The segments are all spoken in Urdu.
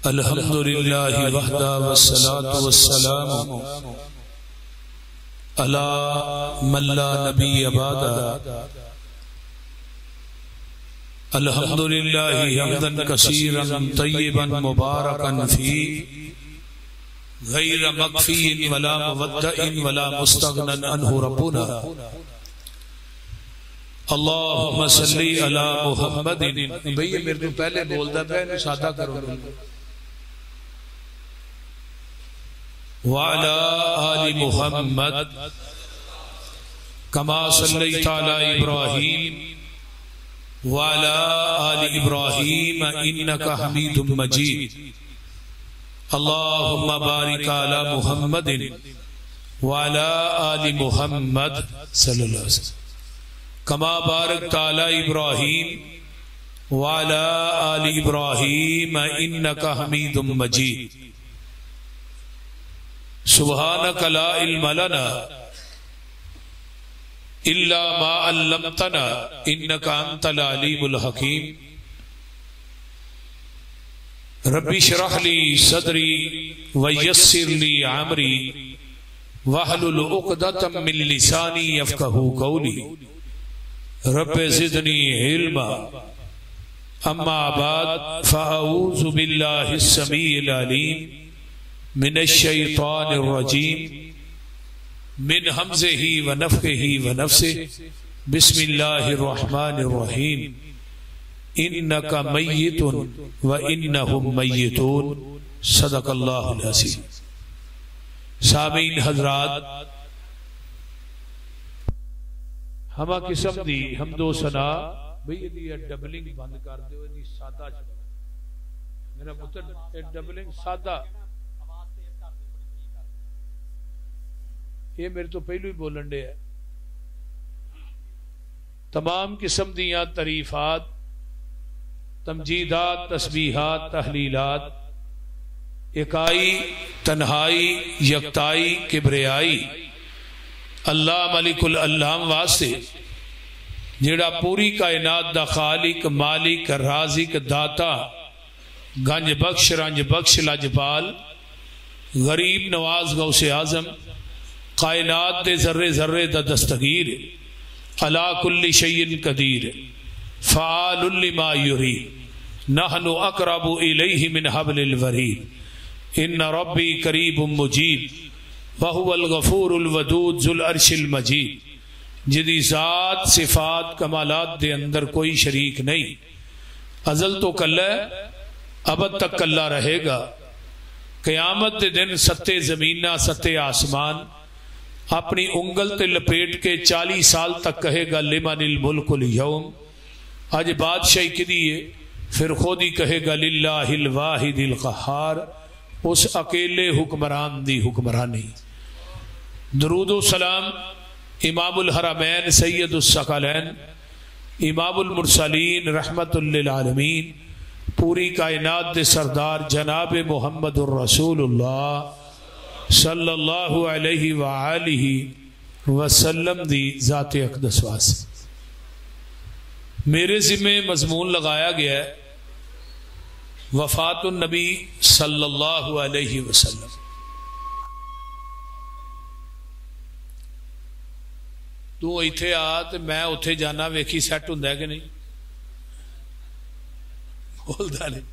الحمد للہ وحدہ والصلاة والسلام علی من لا نبی بعدہ الحمد للہ حمدا کثیرا طیبا مبارکا فی غیر مکفی ولا مودع ولا مستغنى عنہ ربنا اللہم صلی علی محمد. بھئی میرے تو پہلے بول دا پہ سادہ کرو وعلى آل محمد كما صليت على إبراهيم وعلى آل إبراهيم إنك حميد مجيد. اللهم بارك على محمد وعلى آل محمد صلى الله عليه وسلم كما باركت على إبراهيم وعلى آل إبراهيم إنك حميد مجيد. سبحانك لا علم لنا إلا ما علمتنا إنك أنت العليم الحكيم. ربي اشرح لي صدري ويسر لي أمري واحلل عقدة من لساني يفقهوا قولي. رب زدني علما. أما بعد فأعوذ بالله السميع العليم من الشیطان الرجیم من حمزه ونفخه ونفسه. بسم اللہ الرحمن الرحیم. انک میت وانہم میتون. صدق اللہ العظیم. سامعین حضرات، ہما قسم دی حمد و ثنا بھئی یہ ڈبلنگ بند کر دو، یہ سادہ میرا پتر ڈبلنگ سادہ یہ میرے تو پہلو ہی بولن دے ہے. تمام قسم دیاں تعریفات، تمجیدات، تسبیحات، تحلیلات، اکائی، تنہائی، یکتائی، کبریائی اللہ ملک الالام واسطے جڑا پوری کائنات دا خالق، مالک، رازق، داتا، گنج بخش، رنج بخش، لجپال، غریب نواز، غوث اعظم، کائنات دے ذرے ذرے دا دستگیر، علی کل شیء قدیر، فعال لما یرید، نحن اقرب الیہ من حبل الورید، ان ربی قریب مجیب، وہو الغفور الودود ذو العرش المجید. جدی ذات، صفات، کمالات دے اندر کوئی شریک نہیں. ازل تو کلہ ابد تک کلہ رہے گا. قیامت دے دن ستے زمینہ، ستے آسمان اپنی انگل تے لپیٹ کے 40 سال تک کہے گا لمن الملک اليوم. آج بادشاہی کی دیئے پھر خود ہی کہے گا للہ الواحد القہار. اس اکیلے حکمران دی حکمرانی. درود و سلام امام الحرمین سید الثقلین امام المرسلین رحمت للعالمین پوری کائنات دے سردار جناب محمد الرسول اللہ صلی اللہ علیہ وآلہ وسلم دی ذات اقدس واسطے. میرے ذمہ مضمون لگایا گیا ہے وفات النبی صلی اللہ علیہ وسلم. تو ایتھے آ تے میں اتھے جانا ویکھی سیٹ ہوندا ہے کہ نہیں؟ بولدا نہیں.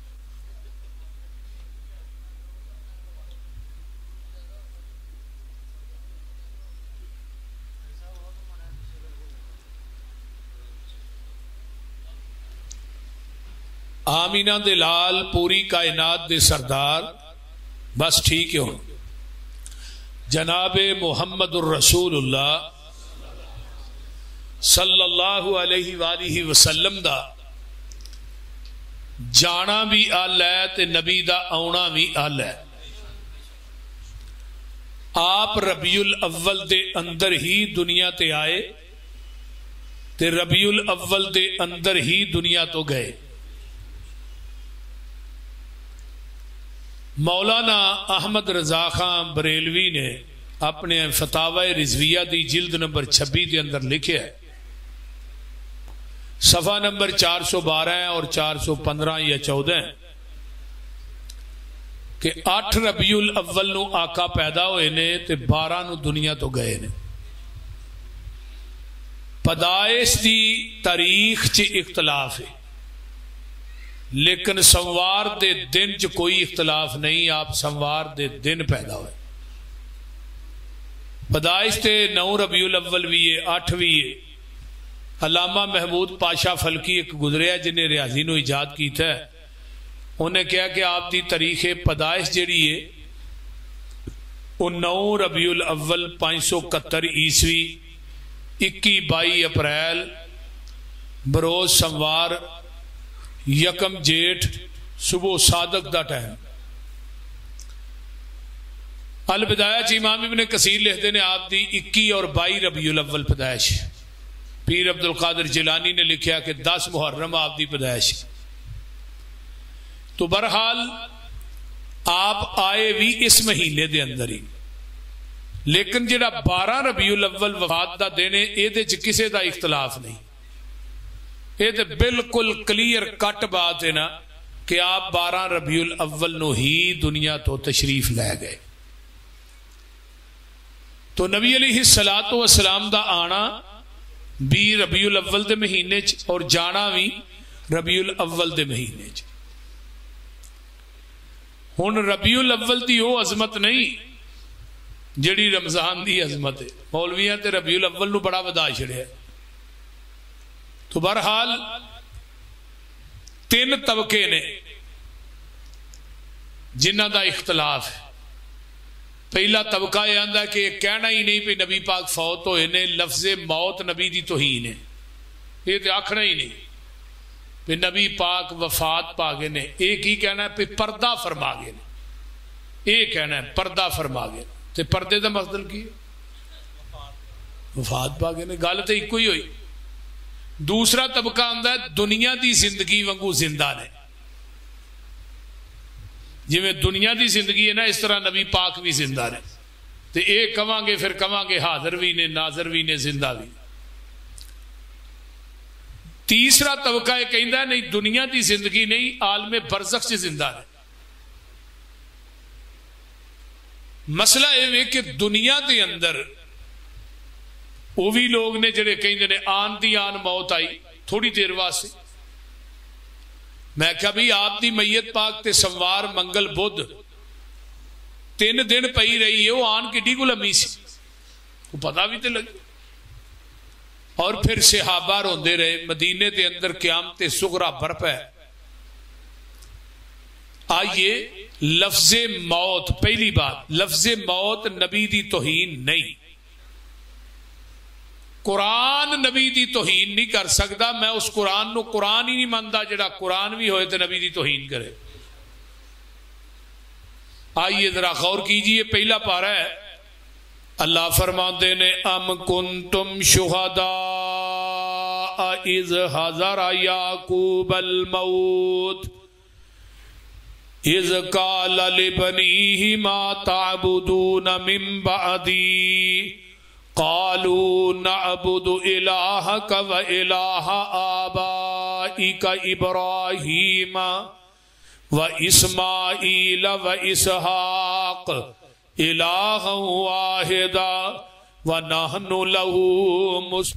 آمینہ دے لال پوری کائنات دے سردار بس ٹھیک ہو جناب محمد الرسول اللہ صلی اللہ علیہ وآلہ وسلم دا جانا بھی آل ہے تے نبی دا آنا بھی آل ہے. آپ ربیع الاول دے اندر ہی دنیا تے آئے تے ربیع الاول دے اندر ہی دنیا تو گئے. مولانا احمد رضا خان بریلوی نے اپنے فتاوی رضویہ دی جلد نمبر 26 دے اندر لکھے ہے، صفحہ نمبر 412 اور 415 یا 14. کہ 8 ربیع الاول نو آقا پیدا ہوئے نے تے 12 نو دنیا تو گئے نے. پیدائش دی تاریخ چ اختلاف ہے لیکن سوار دے دن چ کوئی اختلاف نہیں. آپ سوار دے دن پیدا ہوئے. پیدائش تے 9 ربیع الاول بھی ہے 8 بھی ہے. علامہ محمود پاشا فلکی ایک گزریا جنہیں ریاضی نو ایجاد کیتا ہے. انہیں کہا کہ آپ دی تاریخ پیدائش جیڑی ہے وہ 9 ربیع الاول 571 عیسوی 21-22 اپریل بروز سموار یکم جیٹھ صبح صادق دا ٹائم. البدایہ چ امام ابن کثیر لکھتے ہیں آپ دی 21 اور 22 ربیع الاول پیدائش. پیر عبد القادر جیلانی نے لکھا کہ 10 محرم آپ دی پیدائش. تو بہرحال آپ آئے بھی اس مہینے دے اندر ہی لیکن جڑا 12 ربیع الاول وفات دا دن ہے یہ کسے دا اختلاف نہیں. یہ تو بالکل کلیئر کٹ بات ہے نا کہ آپ 12 ربیع الاول نو ہی دنیا تو تشریف لے گئے. تو نبی علیہ الصلوۃ والسلام دا آنا بھی ربیع الاول دے مہینے چ اور جانا بھی ربیع الاول دے مہینے چ. ہن ربیع الاول دی وہ عظمت نہیں جڑی رمضان دی عظمت ہے. مولویاں تے ربیع الاول نو بڑا ودا چھڑیا. تو بہرحال 3 طبقے نے جنہ دا اختلاف ہے. پہلا طبقہ یہ آندا کہ کہنا ہی نہیں پہ نبی پاک فوت ہوئے نے. لفظ موت نبی دی توہین ہے. یہ تو آکھنا ہی نہیں پہ نبی پاک وفات پا گئے نے. ایک ہی کہنا ہے پہ پردہ فرما گئے نے. ایک کہنا ہے پردہ فرما گئے تے پردے دا مطلب کی وفات پا گئے نے. گل تو ایک ہی ہوئی. دوسرا طبقہ آندا ہے دنیا دی زندگی وانگو زندہ نے. جی میں دنیا دی زندگی ہے نا اس طرح نبی پاک بھی زندہ نے. تے ایک کہاں گے پھر کہاں گے حاضر بھی نے ناظر بھی نے زندہ بھی. تیسرا طبقہ یہ کہندا ہے نہیں دنیا دی زندگی نہیں عالم برزخ سے زندہ ہے. مسئلہ یہ ہے کہ دنیا دے اندر وہ بھی لوگ نے جڑے کہندے نے آن دی آن موت آئی تھوڑی دیر واسطے. میں کہا بھی آپ دی میت پاک تے سوار منگل بدھ 3 دن پئی رہی ہے. وہ آن کڈی کو لمبی سی کو پتہ بھی تے لگے. اور پھر صحابہ روندے رہے. مدینے دے اندر قیامت صغریٰ برپا ہے. آئیے لفظ موت پہلی بات لفظ موت نبی دی توہین نہیں. قرآن نبی دی توہین نہیں کر سکتا. میں اس قرآن نو قرآن ہی نہیں مانتا جڑا قرآن بھی ہوئے تو نبی دی توہین کرے. آئیے ذرا غور کیجئے. پہلا پارہ ہے اللہ فرماتے نے ام کنتم شہداء اذ حضر یعقوب الموت اذ قال لبنیہ ما تعبدون من بعدی قالوا نعبد الہک و الہ آبائک ابراہیم و اسماعیل و اسحاق الہا واحدا ونحن لہ مسلمون.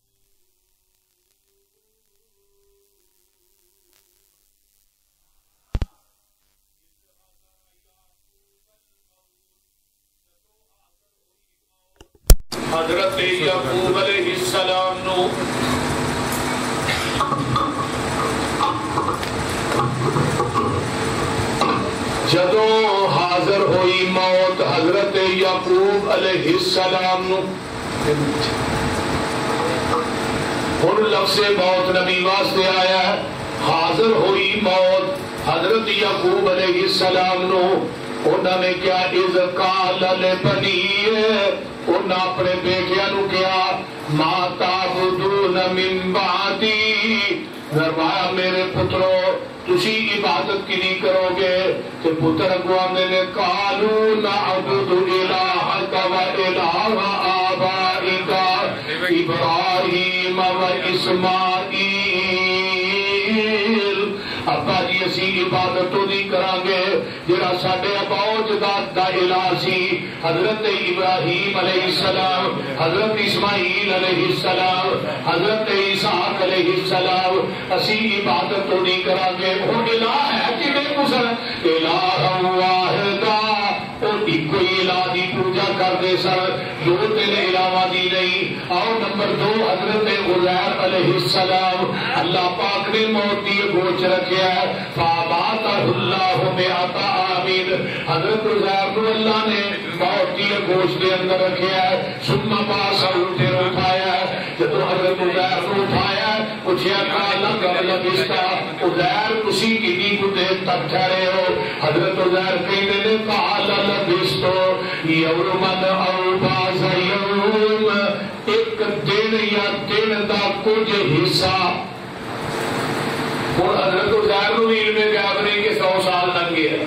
حضرت یعقوب علیہ السلام نو جدو حاضر ہوئی موت حضرت یعقوب علیہ السلام نو. ہن لفظ موت نبی واسطے آیا ہے. حاضر ہوئی موت حضرت یعقوب علیہ السلام نو. انہوں نے کیا اذ قال لبنیہ انہوں اپنے بیٹیاں نو کیا ما تعبدون من بعدی فرمایا میرے پترو تسی عبادت کی نہیں کرو گے. کہ پتر اگوانے نے قالوا نعبد الہک و الہ آبائک ابراہیم و اسماعیل. ابا جی اسی عبادت تو نہیں کران گے جڑا ساڈے اباؤ جداد دا الہ سی حضرت ابراہیم علیہ السلام، حضرت اسماعیل علیہ السلام، حضرت اسحاق علیہ السلام، اسی عبادت تو نہیں کرا گے وہ الہ ہے کہ نہیں گزر الہ واحدہ اور ایک کوئی الہ دی پوجا کر دے سر، دو تین الہواں دی نہیں۔ اور نمبر 2 حضرت عزیر علیہ السلام اللہ پاک نے موت دی گوچ رکھیا ہے، فاباتہ اللہ مئات عامین، حضرت عزیر کو اللہ نے موت دی گوچ دے اندر رکھیا ہے، ثم باسا پھر اٹھایا ہے، جب حضرت عزیر کو اٹھایا ہے پوچھیا کالا کب لبستا، عزیر اسی کی کو دیر تک ٹھہرے ہو، حضرت عزیر کہنے نے کالا لبستو یومن او باز یوم، ایک دن یا دن دا کچھ حصہ۔ اور حضرت عزیر کو علم غیب نہیں کہ 100 سال لنگے ہیں،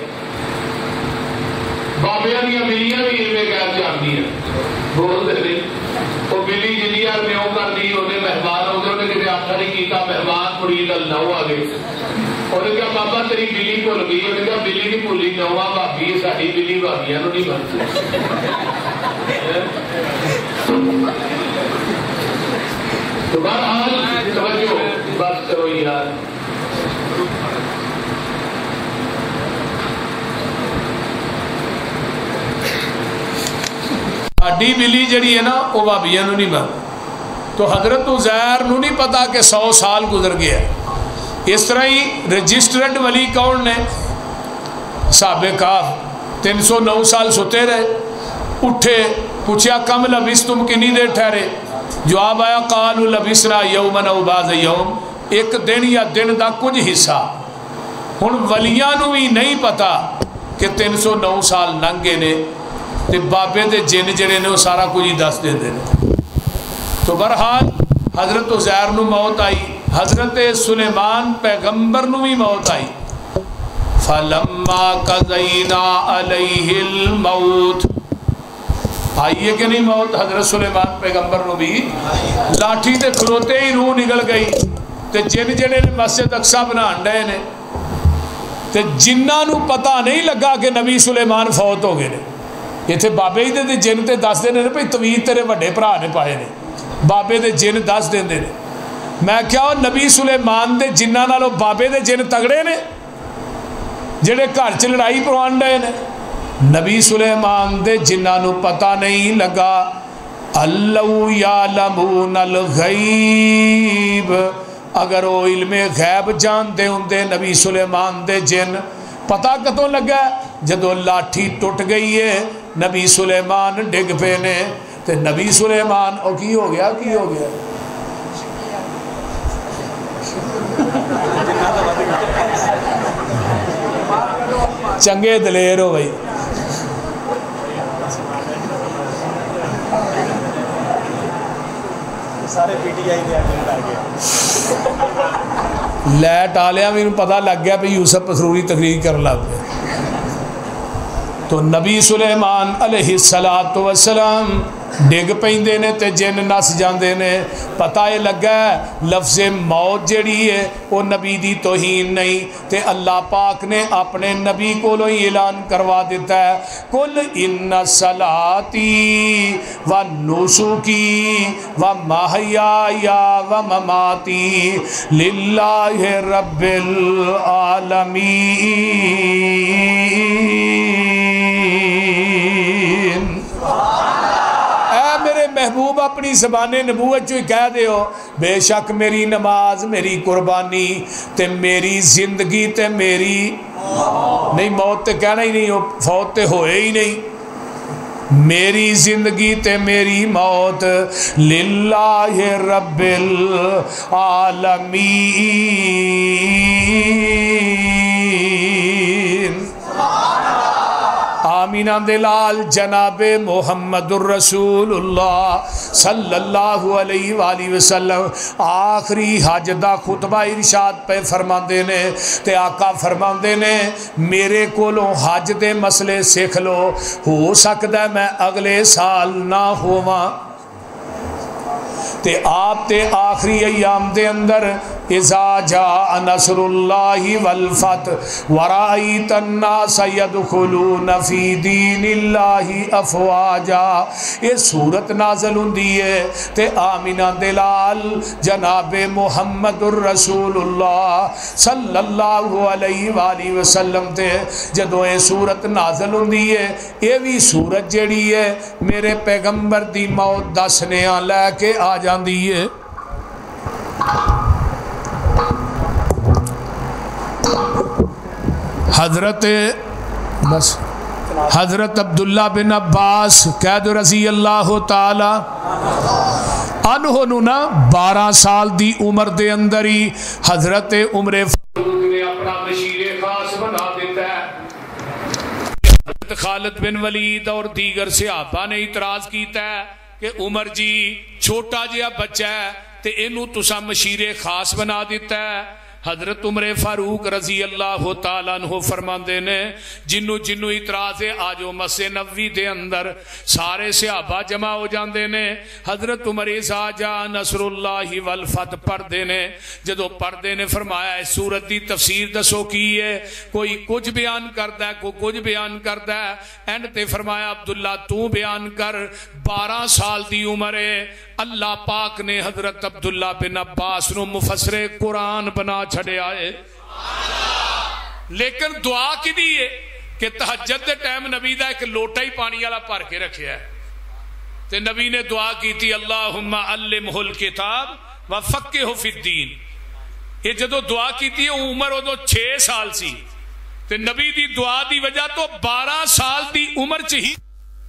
بابیاں دیا بلیاں بھی علم غیب جانتی ہیں، بول دے نہیں وہ بلی جنیا میوں کر دی انہیں مہمان ہو گئے، انہیں کہتے آخر نہیں کیتا مہمان مرید اللہ ہو آگے، انہیں کہا بابا تیری بلی بھول گئی، انہیں کہا بلی نہیں بھولی نواں بھابی ہے ساڈی بلی بھابیاں نو نہیں بنتی۔ تو بہرحال توجہ بس کرو یار، ساڈی بلی جڑی ہے نا وہ بھابیاں نو نہیں بنتی۔ تو حضرت عزیر نو نہیں پتا کہ 100 سال گزر گیا۔ اس طرح ہی رجسٹرڈ ولی کون نے؟ صحابہ کہف 309 سال ستے رہے، اٹھے پوچھا کم لبثتم کنی دیر ٹھہرے؟ جواب آیا قالوا لبثنا یوما او بعض یوم، ایک دن یا دن دا کچھ حصہ۔ ہن ولیاں نو بھی نہیں پتا کہ 309 سال لنگے نے، تے بابے دے جن جڑے نے وہ سارا کچھ ہی دس دے دے۔ تو بہرحال حضرت عزیر نو موت آئی، حضرت سلیمان پیغمبر نو بھی موت آئی۔ فَلَمَّا قَضَيْنَا عَلَيْهِ الْمَوْتِ، آئی ہے کہ نہیں موت؟ حضرت سلیمان پیغمبر نو بھی لاٹھی تے کھلوتے ہی روح نکل گئی، تے جن جڑے نے مسجد اقصی بنان ڈے نے، تے جنہاں نو پتہ نہیں لگا کہ نبی سلیمان فوت ہو گئے نے۔ یہ تھے بابے ہی دے جن تے دس دینے نے بھئی تویر تیرے وڈے بھرا نے پائے نے، بابے دے جن دس دیندے نے۔ میں کیا نبی سلیمان دے جنہ نالوں بابے دے جن تگڑے نے جڑے گھر چ لڑائی پروان ڈے نے؟ نبی سلیمان دے جنہ نو پتہ نہیں لگا۔ اللہ یعلمون الغیب، اگر وہ علم غیب جان دے ہوندے نبی سلیمان دے جن، پتہ کتوں لگا؟ جدو لاٹھی ٹوٹ گئی ہے نبی سلیمان ڈگ پے نے، تے نبی سلیمان او کی ہو گیا کی ہو گیا؟ چنگے دلیر ہو بھائی۔ سارے P T I they let Alia بھی پتہ لگ گیا بھی یوسف پسروری تقریر کر لگ گیا۔ تو نبی سلیمان علیہ السلام ڈگ پیندے نے تے جن نس جاندے نے۔ پتہ یہ لگا ہے لفظ موت جڑی ہے وہ نبی دی توہین نہیں، تے اللہ پاک نے اپنے نبی کو لو اعلان کروا دیتا ہے کل ان صلاتی و نسکی و محیایا و مماتی للہ رب العالمین۔ محبوب اپنی زبان نبوت جو کہہ دے ہو بے شک میری نماز میری قربانی تے میری زندگی تے میری نہیں موت تے کہنا ہی نہیں ہو، فوت تے ہوئے ہی نہیں، میری زندگی تے میری موت للہ رب العالمین۔ آمینہ دلال جناب محمد الرسول اللہ صلی اللہ علیہ وآلہ وسلم آخری حج دا خطبہ ارشاد پہ فرماندے نے تے آقا فرماندے نے میرے کولوں حج دے مسئلے سیکھ لو، ہو سکتا ہے میں اگلے سال نہ ہوا تے آپ تے آخری ایام دے اندر اذا جاء نصر اللہ والفتح ورأیت الناس يدخلون فی دین اللہ افواجا. یہ سورت نازل ہوندی ہے تے آمینہ دلال جناب محمد الرسول اللہ صلی اللہ علیہ وآلہ وسلم تے جدوں یہ سورت نازل ہوندی ہے. یہ بھی سورت جڑی ہے میرے پیغمبر دی موت دا سنیاں لے کے آ جاندی ہے. حضرت عبداللہ بن عباس قید رضی اللہ تعالی عنہ نا 12 سال دی عمر دے اندر ہی حضرت عمر فاروق نے اپنا مشیر خاص بنا دیتا ہے. حضرت خالد بن ولید اور دیگر صحابہ نے اعتراض کیتا ہے کہ عمر جی چھوٹا جہا بچہ ہے تے اینو تساں مشیر خاص بنا دیتا ہے. حضرت عمر فاروق رضی اللہ تعالیٰ عنہ فرماندے نے جنو اعتراض ہے آجو مسجد نبوی دے اندر سارے صحابہ جمع ہو جاندے نے. حضرت عمر اذا جاء نصر اللہ والفتح پڑھدے نے. جدو پڑھدے نے فرمایا ہے سورت دی تفسیر دسو کی ہے. کوئی کچھ بیان کردا ہے کوئی کچھ بیان کردا ہے. اینڈ تے فرمایا عبداللہ تو بیان کر. 12 سال دی عمر ہے. اللہ پاک نے حضرت عبداللہ بن عباس نو مفسر قرآن بنا چھڑیا ہے. لیکن دعا کی دی ہے کہ تہجد دے ٹائم نبی دا ایک لوٹا ہی پانی والا بھر کے رکھیا ہے تے نبی نے دعا کی تھی اللہم علمہ الکتاب وفقہہ فی الدین. یہ جدو دعا کی تھی عمر ادو 6 سال سی تے نبی دی دعا دی وجہ تو 12 سال دی عمر چ ہی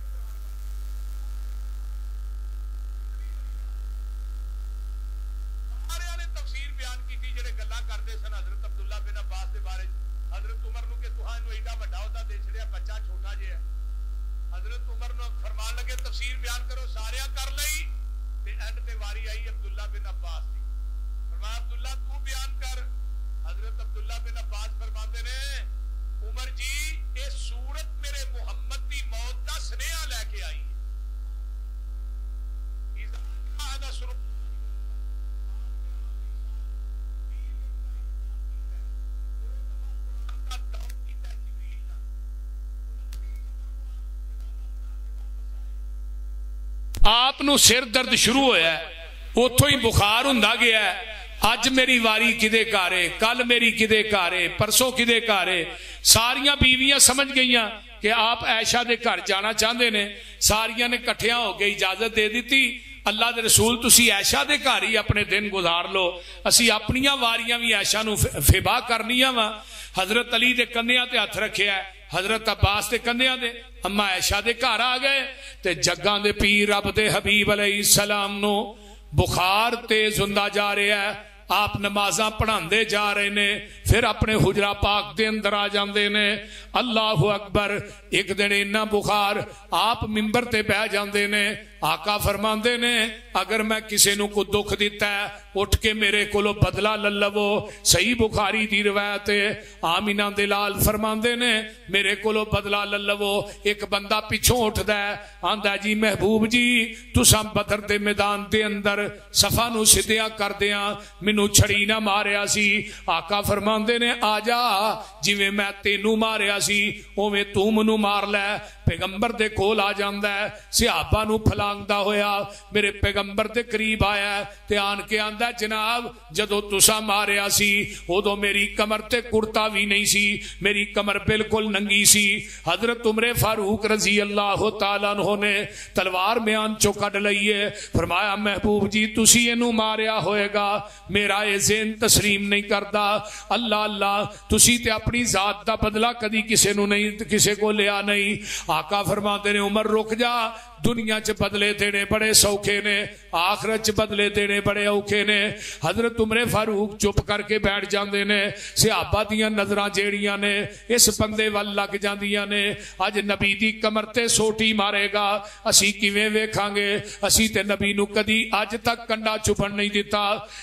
آپ نو سر درد شروع ہویا ہے اتھو ہی بخار ہوندا گیا ہے. اج میری واری کدے کارے کل میری کدے کارے پرسوں کدے کارے. ساریاں بیویاں سمجھ گئیاں کہ آپ عائشہ دے گھر جانا چاہندے نے. ساریاں نے کٹھیاں ہو کے اجازت دے دیتی اللہ دے رسول تسی عائشہ دے گھر ہی اپنے دن گزار لو اسی اپنیاں واریاں بھی عائشہ نو فبا کرنیاں وا. حضرت علی دے کندھیاں تے ہتھ رکھیا ہے حضرت عباس دے کندھیاں دے اما عائشہ دے گھر آ گئے تے جگاں دے پیر رب دے حبیب علیہ السلام نو بخار تیز ہوندا جا رہا ہے. آپ نمازاں پڑھاندے جا رہے نے پھر اپنے حجرہ پاک دے اندر آ جاندے نے. اللہ اکبر. ایک دن اتنا بخار آپ ممبر تے بیٹھ جاندے نے. آقا فرماندے نے اگر میں کسی نو کو دکھ دیتا ہے اٹھ کے میرے کولو بدلہ للو. صحیح بخاری دی روایت ہے. آمینہ دلال فرماندے نے میرے کولو بدلہ للو. ایک بندہ پیچھوں اٹھدا ہے آندا جی محبوب جی تساں بدر دے میدان دے اندر صفا نو سدھیا کردیاں مینوں چھڑی نہ ماریا سی. آقا فرماندے نے آ جا جویں میں تینوں ماریا سی اوویں تو مینوں مار لے. پیغمبر دے کول آ جاندا ہے صحابہ نو پھلانگدا ہویا میرے پیغمبر دے قریب آیا تے آن کے آندا جناب جدو تساں ماریا سی ادو میری کمر تے کرتا بھی نہیں سی میری کمر بالکل ننگی سی. حضرت عمر فاروق رضی اللہ تعالیٰ عنہ نے تلوار میان چو کڈ لئیے. فرمایا محبوب جی تسی اینو ماریا ہوئے گا میرا اے ذہن تسلیم نہیں کردا. اللہ اللہ تسی تے اپنی ذات دا بدلہ کدی کسے نو نہیں کسے کو لیا نہیں. آقا فرماتے نے عمر رک جا دنیا چ بدلے دینے بڑے سوکھے نے آخرت چ بدلے دینے بڑے اوکھے نے. حضرت عمر فاروق چپ کر کے بیٹھ جاندے نے. صحابہ دیاں نظراں جیڑیاں نے اس بندے ول لگ جاندیاں نے. اج نبی دی کمر تے سوٹی مارے گا اسی کیویں ویکھاں گے. اسی تے نبی نو کدی اج تک کنڈا چپن نہیں دیتا.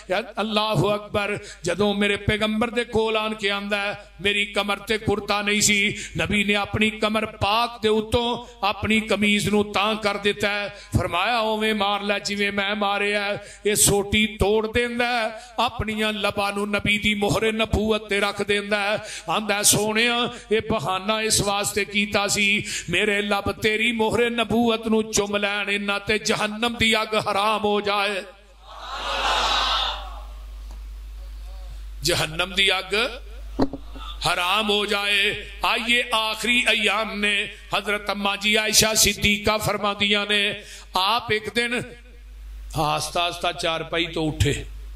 اللہ اکبر. جدوں میرے پیغمبر دے کول آن کے آندا ہے میری کمر تے کرتا نہیں سی نبی نے اپنی کمر پاک دے اتوں اپنی قمیض نو تاں کر دیتا ہے. فرمایا اوویں مار لے جویں میں ماریا ہے. یہ سوٹی توڑ توڑ دیندا ہے, اپنیاں لباں نوں نبی دی مہر نبوت تے رکھ دیندا ہے, آندا سونیا اے بہانہ اس واسطے کیتا سی میرے لب تیری مہر نبوت نو چم لین انہاں تے جہنم دی اگ حرام ہو جائے, جہنم دی اگ حرام ہو جائے. آئیے آخری ایام نے حضرت اماں جی عائشہ صدیقہ فرما دیا نے, آپ ایک دن آہستہ آہستہ چارپائی تو اٹھے,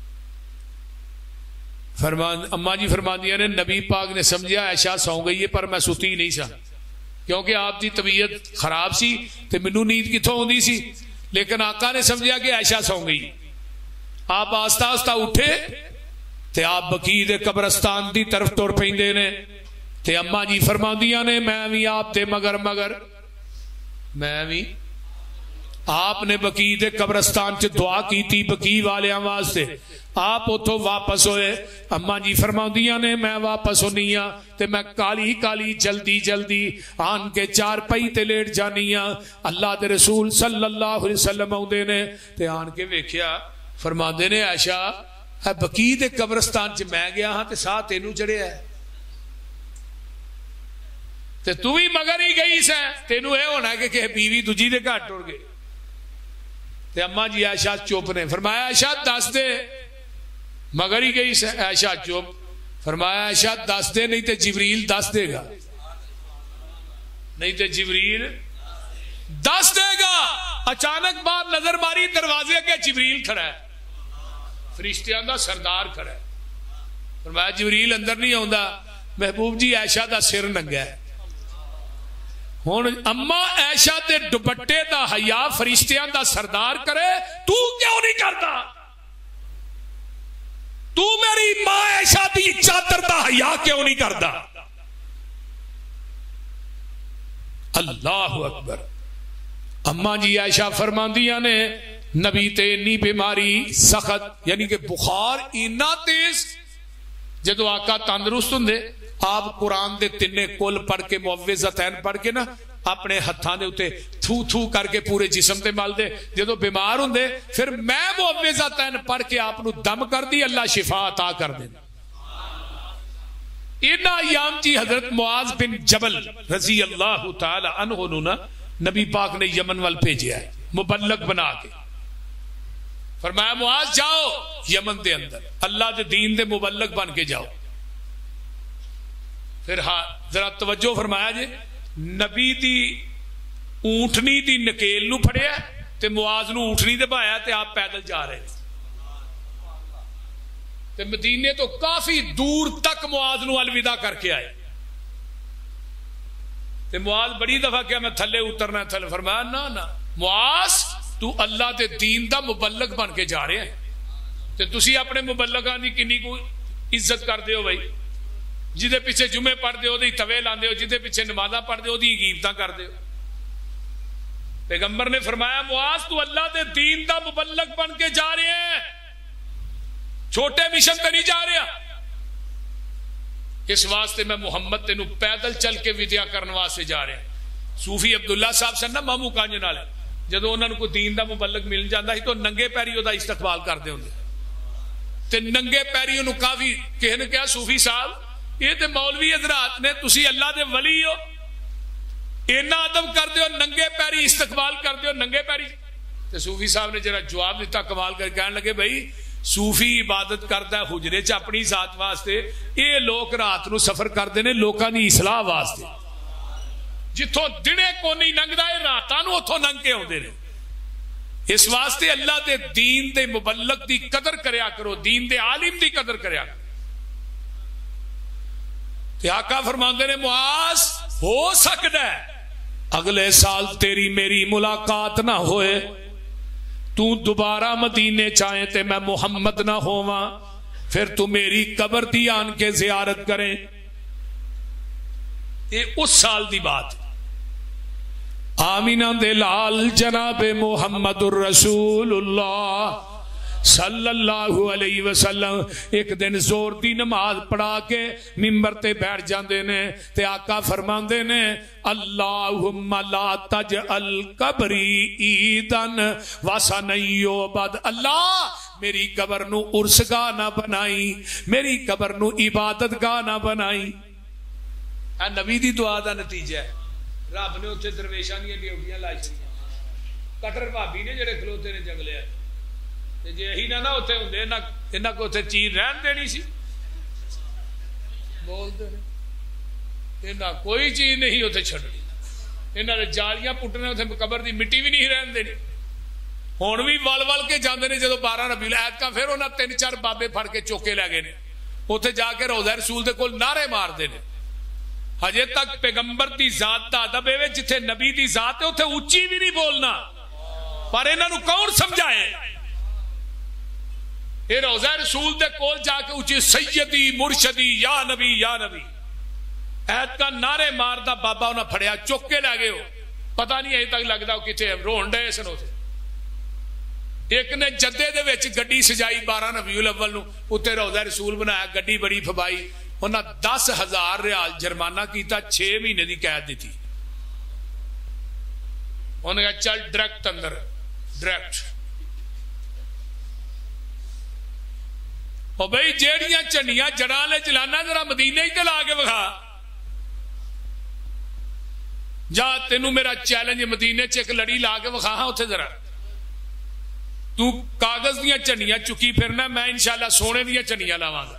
اماں جی فرما دیا نے نبی پاک نے سمجھا عائشہ سو گئی ہے, پر میں ستی نہیں سا کیونکہ آپ دی طبیعت خراب سی تے مینوں نیند کتھوں ہوندی سی, لیکن آقا نے سمجھا کہ عائشہ سو گئی. آپ آہستہ آہستہ اٹھے تے آپ بقیع دے قبرستان دی طرف ٹر پیندے نے, تے اماں جی فرماندیاں نے میں بھی آپ دے مگر میں بھی آپ نے بقیع دے قبرستان چ دعا کیتی بقیع والیاں واسطے, آپ اتوں واپس ہوئے. اماں جی فرماندیاں نے میں واپس ہونی ہاں تے میں کالی کالی جلدی آن کے چار پئی تے لیٹ جانی ہاں. اللہ دے رسول صلی اللہ علیہ وسلم آؤندے نے تے آن کے ویکھیا, فرماندے نے عائشہ بقیع دے قبرستان چ میں گیا ہاں تے ساہ تینوں چڑھیا ہے تے تو بھی مگر ہی گئی سیں, تینوں اے ہونا ہے کہ بیوی دوجی دے گھر ٹر گئی. تے اماں جی عائشہ چپ نے, فرمایا عائشہ دس دے مگر ہی گئی سیں, عائشہ چپ. فرمایا عائشہ دس دے نہیں تے جبریل دس دے گا, نہیں تے جبریل دس دے گا. اچانک باہر نظر ماری دروازے کے جبریل کھڑا ہے, فرشتیاں دا سردار کھڑا ہے. فرمایا جبریل اندر نہیں آندا, محبوب جی عائشہ دا سر ننگا ہے. ہن اما عائشہ دے دوپٹے دا حیا فرشتیاں دا سردار کرے, تو کیوں نہیں کرتا؟ تو میری ماں عائشہ دی چادر دا حیا کیوں نہیں کرتا؟ اللہ اکبر. اما جی عائشہ فرماندیاں نے نبی تے انی بیماری سخت یعنی کہ بخار اینا تیز, جدو آقا تندرست ہوندے آپ قرآن دے تینے کل پڑھ کے معوذتین پڑھ کے نا اپنے ہتھاں دے اتے تھو تھو کر کے پورے جسم تے مل دے. جدو بیمار ہوندے پھر میں معوذتین پڑھ کے آپ نو دم کر دی, اللہ شفا عطا کر دے. اینا ایام جی حضرت معاذ بن جبل رضی اللہ تعالی عنہ نو نا نبی پاک نے یمن وال بھیجیا ہے مبلغ بنا کے. فرمایا معاذ جاؤ یمن دے اندر اللہ دے دین دے مبلغ بن کے جاؤ. پھر ہاں ذرا توجہ فرمایا جے, نبی دی اونٹنی دی نکیل نو پھڑیا تے معاذ نو اونٹنی دے بایا تے آپ پیدل جا رہے تے مدینے تو کافی دور تک معاذ نو الوداع کر کے آئے. تے معاذ بڑی دفعہ کیا میں تھلے اترنا تھلے, فرمایا نا معاذ تو اللہ دے دین دا مبلغ بن کے جا رہے ہیں تے تسی اپنے مبلغاں دی کنی کو عزت کر دیو بھائی, جدے پیچھے جمعے پڑھ دیو دی توے لاندے ہو, جدے پیچھے نمازاں پڑھ دیو دی غیبتاں کر دیو. پیغمبر نے فرمایا معاذ تو اللہ دے دین دا مبلغ بن کے جا رہے ہیں, چھوٹے مشن تے نہیں جا رہا. اس واسطے میں محمد تینوں پیدل چل کے ودیا کرنے واسطے جا رہے ہیں. صوفی عبداللہ صاحب سن نا مامو کانج نال, جدو انہوں نے کوئی دین دا مبلغ مل جاتا ہی تو ننگے پیری دا استقبال کرتے ہوں تے ننگے پیری انہوں کافی کہنے نے کیا صوفی صاحب یہ تے مولوی حضرات نے, تسی اللہ دے ولی ہو, اینا ادب کر دے ہو, ننگے پیری استقبال کر دے ہو ننگے پیری. تے صوفی صاحب نے جرا جواب دیتا کمال کر کہنے لگے بھائی صوفی عبادت کرتا ہے حجرے چ اپنی ذات واسطے, یہ لوگ رات نو سفر کرتے ہیں لوکاں دی اصلاح واسطے, جتوں دنے کو نہیں لنگدا ہے راتاں نو اتوں لنگ کے آتے ہیں. اس واسطے اللہ دے دین دے مبلغ دی قدر کریا کرو, دین دے عالم دی قدر کریا کرو. تے آقا فرماندے نے معاذ ہو سکتا ہے اگلے سال تیری میری ملاقات نہ ہوئے, تو دوبارہ مدینے چاہیں تے میں محمد نہ ہوواں, پھر تو میری قبر دی آن کے زیارت کریں. یہ اس سال دی بات. آمینہ دے لال جناب محمد الرسول اللہ صلی اللہ علیہ وسلم ایک دن زور دی نماز پڑھا کے ممبر تے بیٹھ جاندے نے تے آقا فرماندے نے اللہم لا تجعل قبری عیدن وسنن یعبد. اللہ मेरी कबर नू उर्स गाह ना बनाई, मेरी कबर नू इबादत गाह ना बनाई। आ नबी दी दुआ दा नतीजा है। रब ने उत्थे दरवेशां दी ड्यूटियां ला छड़ियां, कटर भाभी ने जेड़े खलोते ने जंगलिया ते जे यही ना उत्थे हुंदे इन्हां को उत्थे चीज रहन देनी सी। बोलते ने इन्हां कोई चीज नहीं उत्थे छड्डनी, इन्हां ने जालियां पुट्टने, उत्थे कबर दी मिट्टी भी नहीं रहन देनी। हुण भी वल वल के जांदे ने, जदों 12 रबीउल ऐतकां फिर उन्हां 3-4 बाबे फड़ के चुक के लै गए ने, उत्थे जाके रोज़ा रसूल दे कोल नारे मारदे ने। हजे तक पैगंबर दी जात दा अदब है, जिथे नबी दी जात है उत्थे उच्ची भी नहीं बोलना। पर इन्हां नूं कौन समझाए? ये रोज़ा रसूल दे कोल जाके उच्ची सैयदी मुर्शदी या नबी ऐत का नारे मारदा बाबा उन्हें फड़िया चुक के लै गए। पता नहीं अजे तक लगता किथे रोन डे सन। एक ने जद्दे दे विच गड्डी सजाई 12 रबीउल अव्वल नूं, उत्ते रोज़ा रसूल बनाया, गड्डी बड़ी फबाई, उन्हें 10,000 रियाल जुर्माना किया, 6 महीने की कैद दी। उन्हें कहा चल डायरेक्ट अंदर, डायरेक्ट। और भाई जेड़ियां झंडियां जड़ा ले जलाना जरा मदीने ही ला के विखा, जा तेनू मेरा चैलेंज मदीने च एक लड़ी ला के विखा उत्थे जरा। तू कागज दियां झंडियां चुकी फिरना, मैं इंशाअल्लाह सोने दियां झंडियां लावांगा।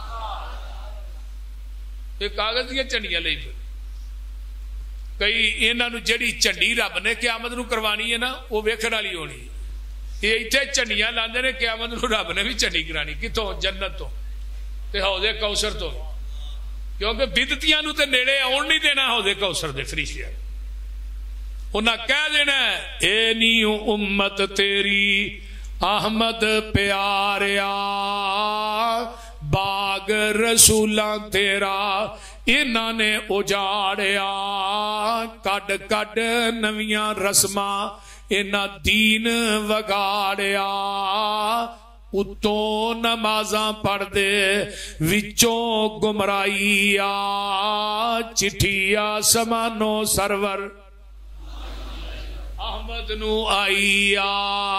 कागज दियां झंडियां ले फिर कई इन्हों जी झंडी रब ने क्यामत नूं करवानी है ना, वो वेखण वाली होनी। ये इत्थे झंडियां लांदे ने, क्यामत नूं रब ने भी झंडी करानी। कितों? जन्नत तो ते हौज़े कौसर तो, क्योंकि बिदतियां नूं ते नेड़े आउण नहीं देना हौज़े कौसर दे फरिश्तियां। उन्हां कह देना ए नी उम्मत तेरी अहमद प्यारिया, बाग रसूलां तेरा इन्हां ने उजाड़िया, कड कड नवियां रस्मां इन्हां दीन वगाड़िया। उत्तों नमाज़ां पढ़दे विचों गुमराई आ, चिट्ठिया समानो सरवर अहमद नू आई आ।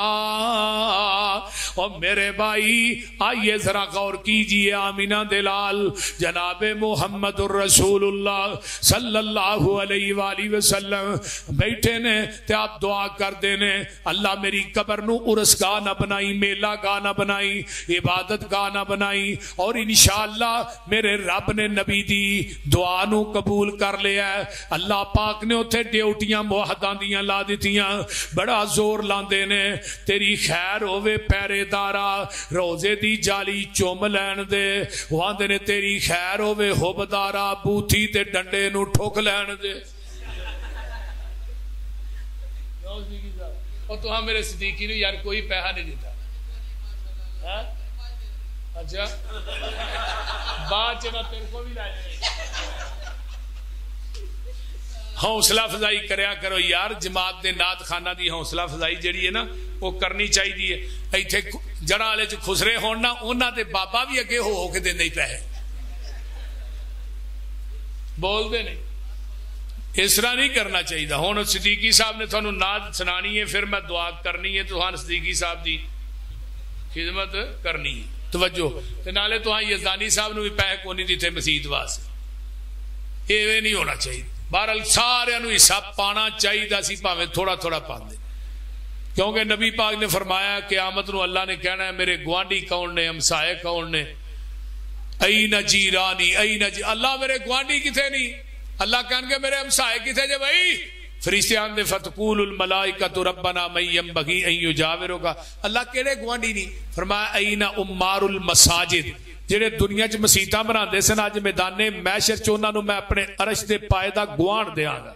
और मेरे भाई आइए जरा गौर कीजिए, आमीना दलाल जनाबे मुहम्मदुर रसूलुल्लाह सल्लल्लाहु अलैहि वसल्लम बैठे ने ते आप दुआ करते ने, अल्लाह मेरी कबर नू उर्स गाह ना बनाई, मेला गाह ना बनाई, इबादत गाह ना बनाई। और इंशाअल्लाह मेरे रब ने नबी दी दुआ नू कबूल कर लिया। अल्लाह पाक ने उत्थे ड्यूटियां मुआहदां दियां ला दित्तियां, बड़ा जोर लांदे ने, तेरी खैर होवे पहरेदारा, रोजे दी जाली चुम लैन दे। वो आंदे ने तेरी खैर होवे हुबदारा, बूथी ते डंडे नू ठुक लैन दे। और तुहां मेरे सिद्दीकी नू यार कोई पैसा नहीं दिता है? अच्छा बाद च मैं तेरे को भी लाया। हौसला अफजाई करया करो यार, जमात दे नात खाना दी हौसला अफजाई जिहड़ी है ना वो करनी चाहिए। इत्थे जड़ा वाले च खुसरे होण ना, उन्हां दे बाबा भी अगे हो के देंदे ही पैसे बोलते नहीं। इस तरह नहीं करना चाहिए। हुण सिद्दीकी साहब ने तुहानू नात सुनानी है, फिर मैं दुआ करनी है, तुहां सिद्दीकी साहब दी खिदमत करनी है। तवज्जो ते नाले तुहां यज़दानी साहब नू भी पैसे कोनी दिते मसीत वास्ते, इवें नहीं होना चाहिए। बहरहाल सारिਆਂ ਨੂੰ हिस्सा पाना चाहिए सी, भावें थोड़ा थोड़ा पाते, क्योंकि नबी पाक ने फरमाया क़यामत नूं अल्लाह ने कहना है मेरे गुआढ़ी कौन ने, हमसाए कौन ने, आई न जीरानी आई न जी, अल्लाह मेरे गुआढ़ी किथे नहीं, अल्लाह कहणगे मेरे हमसाए किथे जे भाई। फरिश्ते आंदे फतकूलुल मलाइकतु रब्बना मन यंबगी अन युजाविरुका, अल्लाह केड़े गुआढ़ी नहीं? फरमाया आई न उम्मारुल मसाजिद, जेड़े दुनिया च मसीतां बनाते सन, अज मैदाने मैशर च उन्होंने मैं अपने अरश के पाए का गुआण देंगा।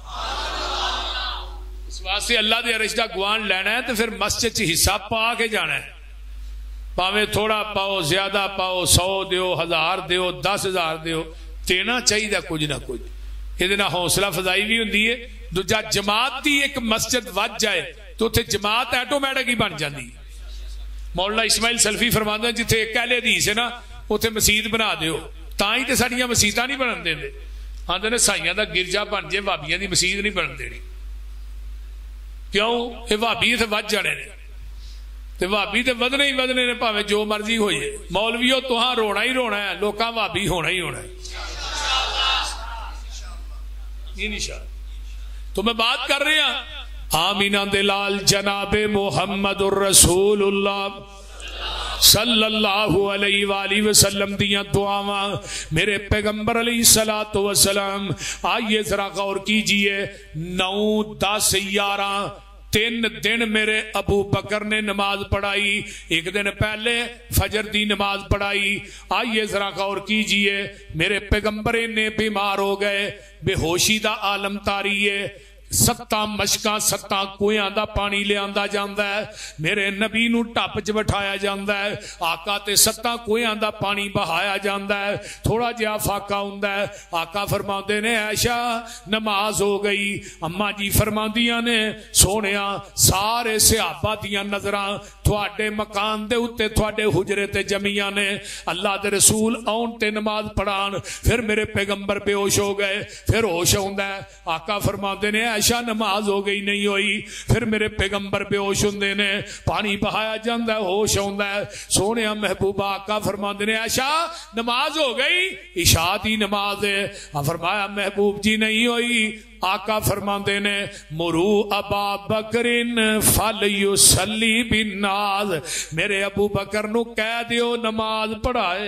इस वास्ते अल्लाह के अरश का गुआण लेना है तो फिर मस्जिद च हिस्सा पा के जाना है, भावें थोड़ा पाओ ज्यादा पाओ, 100 दियो, 1000 दियो, 10,000 दियो, देना चाहिए कुछ ना कुछ। ये हौसला अफजाई भी होंगी है। दूजा जमात की एक मस्जिद वध जाए तो उत्थे जमात ऐटोमैटिक ही बन जाती है। मौलाना इस्माइल सल्फी फरमाते हैं जिथे एक अहले हदीस है ना उत्थे मसीत बना दियो, तां ही तो साडियां मसीतां नहीं बनन देंदे। आंदे ने साइयां दा गिरजा बन जाए, भाबियां दी मसीत नहीं बनन देनी। क्यों? ये भाबी इत्थे वध जाने ने। تے بھابی تے ودنے ہی ودنے نے، پاوے جو مرضی ہوئے. مولویو تہاں رونا ہی رونا ہے، لوکاں بھابی ہونا ہی ہونا ہے انشاءاللہ. تو میں بات کر رہے ہیں آمینہ دلال جناب محمد الرسول اللہ صلی اللہ علیہ وآلہ وسلم دیاں دعاواں میرے پیغمبر علیہ الصلوۃ والسلام. آئیے ذرا غور کیجئے، 9 10 11 3 دن میرے ابو بکر نے نماز پڑھائی، ایک دن پہلے فجر دی نماز پڑھائی. آئیے ذرا غور کیجئے، میرے پیغمبر نے بیمار ہو گئے، بے ہوشی دا عالم تاری ہے، 7 مشکاں 7 کویاں دا پانی لے آندا جاندا ہے، میرے نبی نو ٹپ چ بٹھایا جاندا ہے، آقا تے 7 کویاں دا پانی بہایا جاندا ہے، تھوڑا جہا فاقہ ہوندا ہے. آقا فرماندے نے عائشہ نماز ہو گئی. اما جی فرماندیاں نے سونیا سارے صحابہ دیاں نظراں تھوڑے مکان دے اتے تھوڑے حجرے تے جمعیاں نے، اللہ دے رسول آن تے نماز پڑھان. پھر میرے پیغمبر بے ہوش ہو گئے، پھر ہوش ہوندا ہے. آقا فرماندے نے عائشہ نماز ہو گئی نہیں ہوئی. پھر میرے پیغمبر بے ہوش ہوندے نے، پانی بہایا جاندا ہے، ہوش ہوندا ہے. سونے محبوبہ آقا فرماندے نے عائشہ نماز ہو گئی، عشاء دی نماز ہے. فرمایا محبوب جی نہیں ہوئی. آقا فرماندے نے مرو ابا بکرن فلیصلی بالناس، میرے ابو بکر نو کہہ دیو نماز پڑھائے.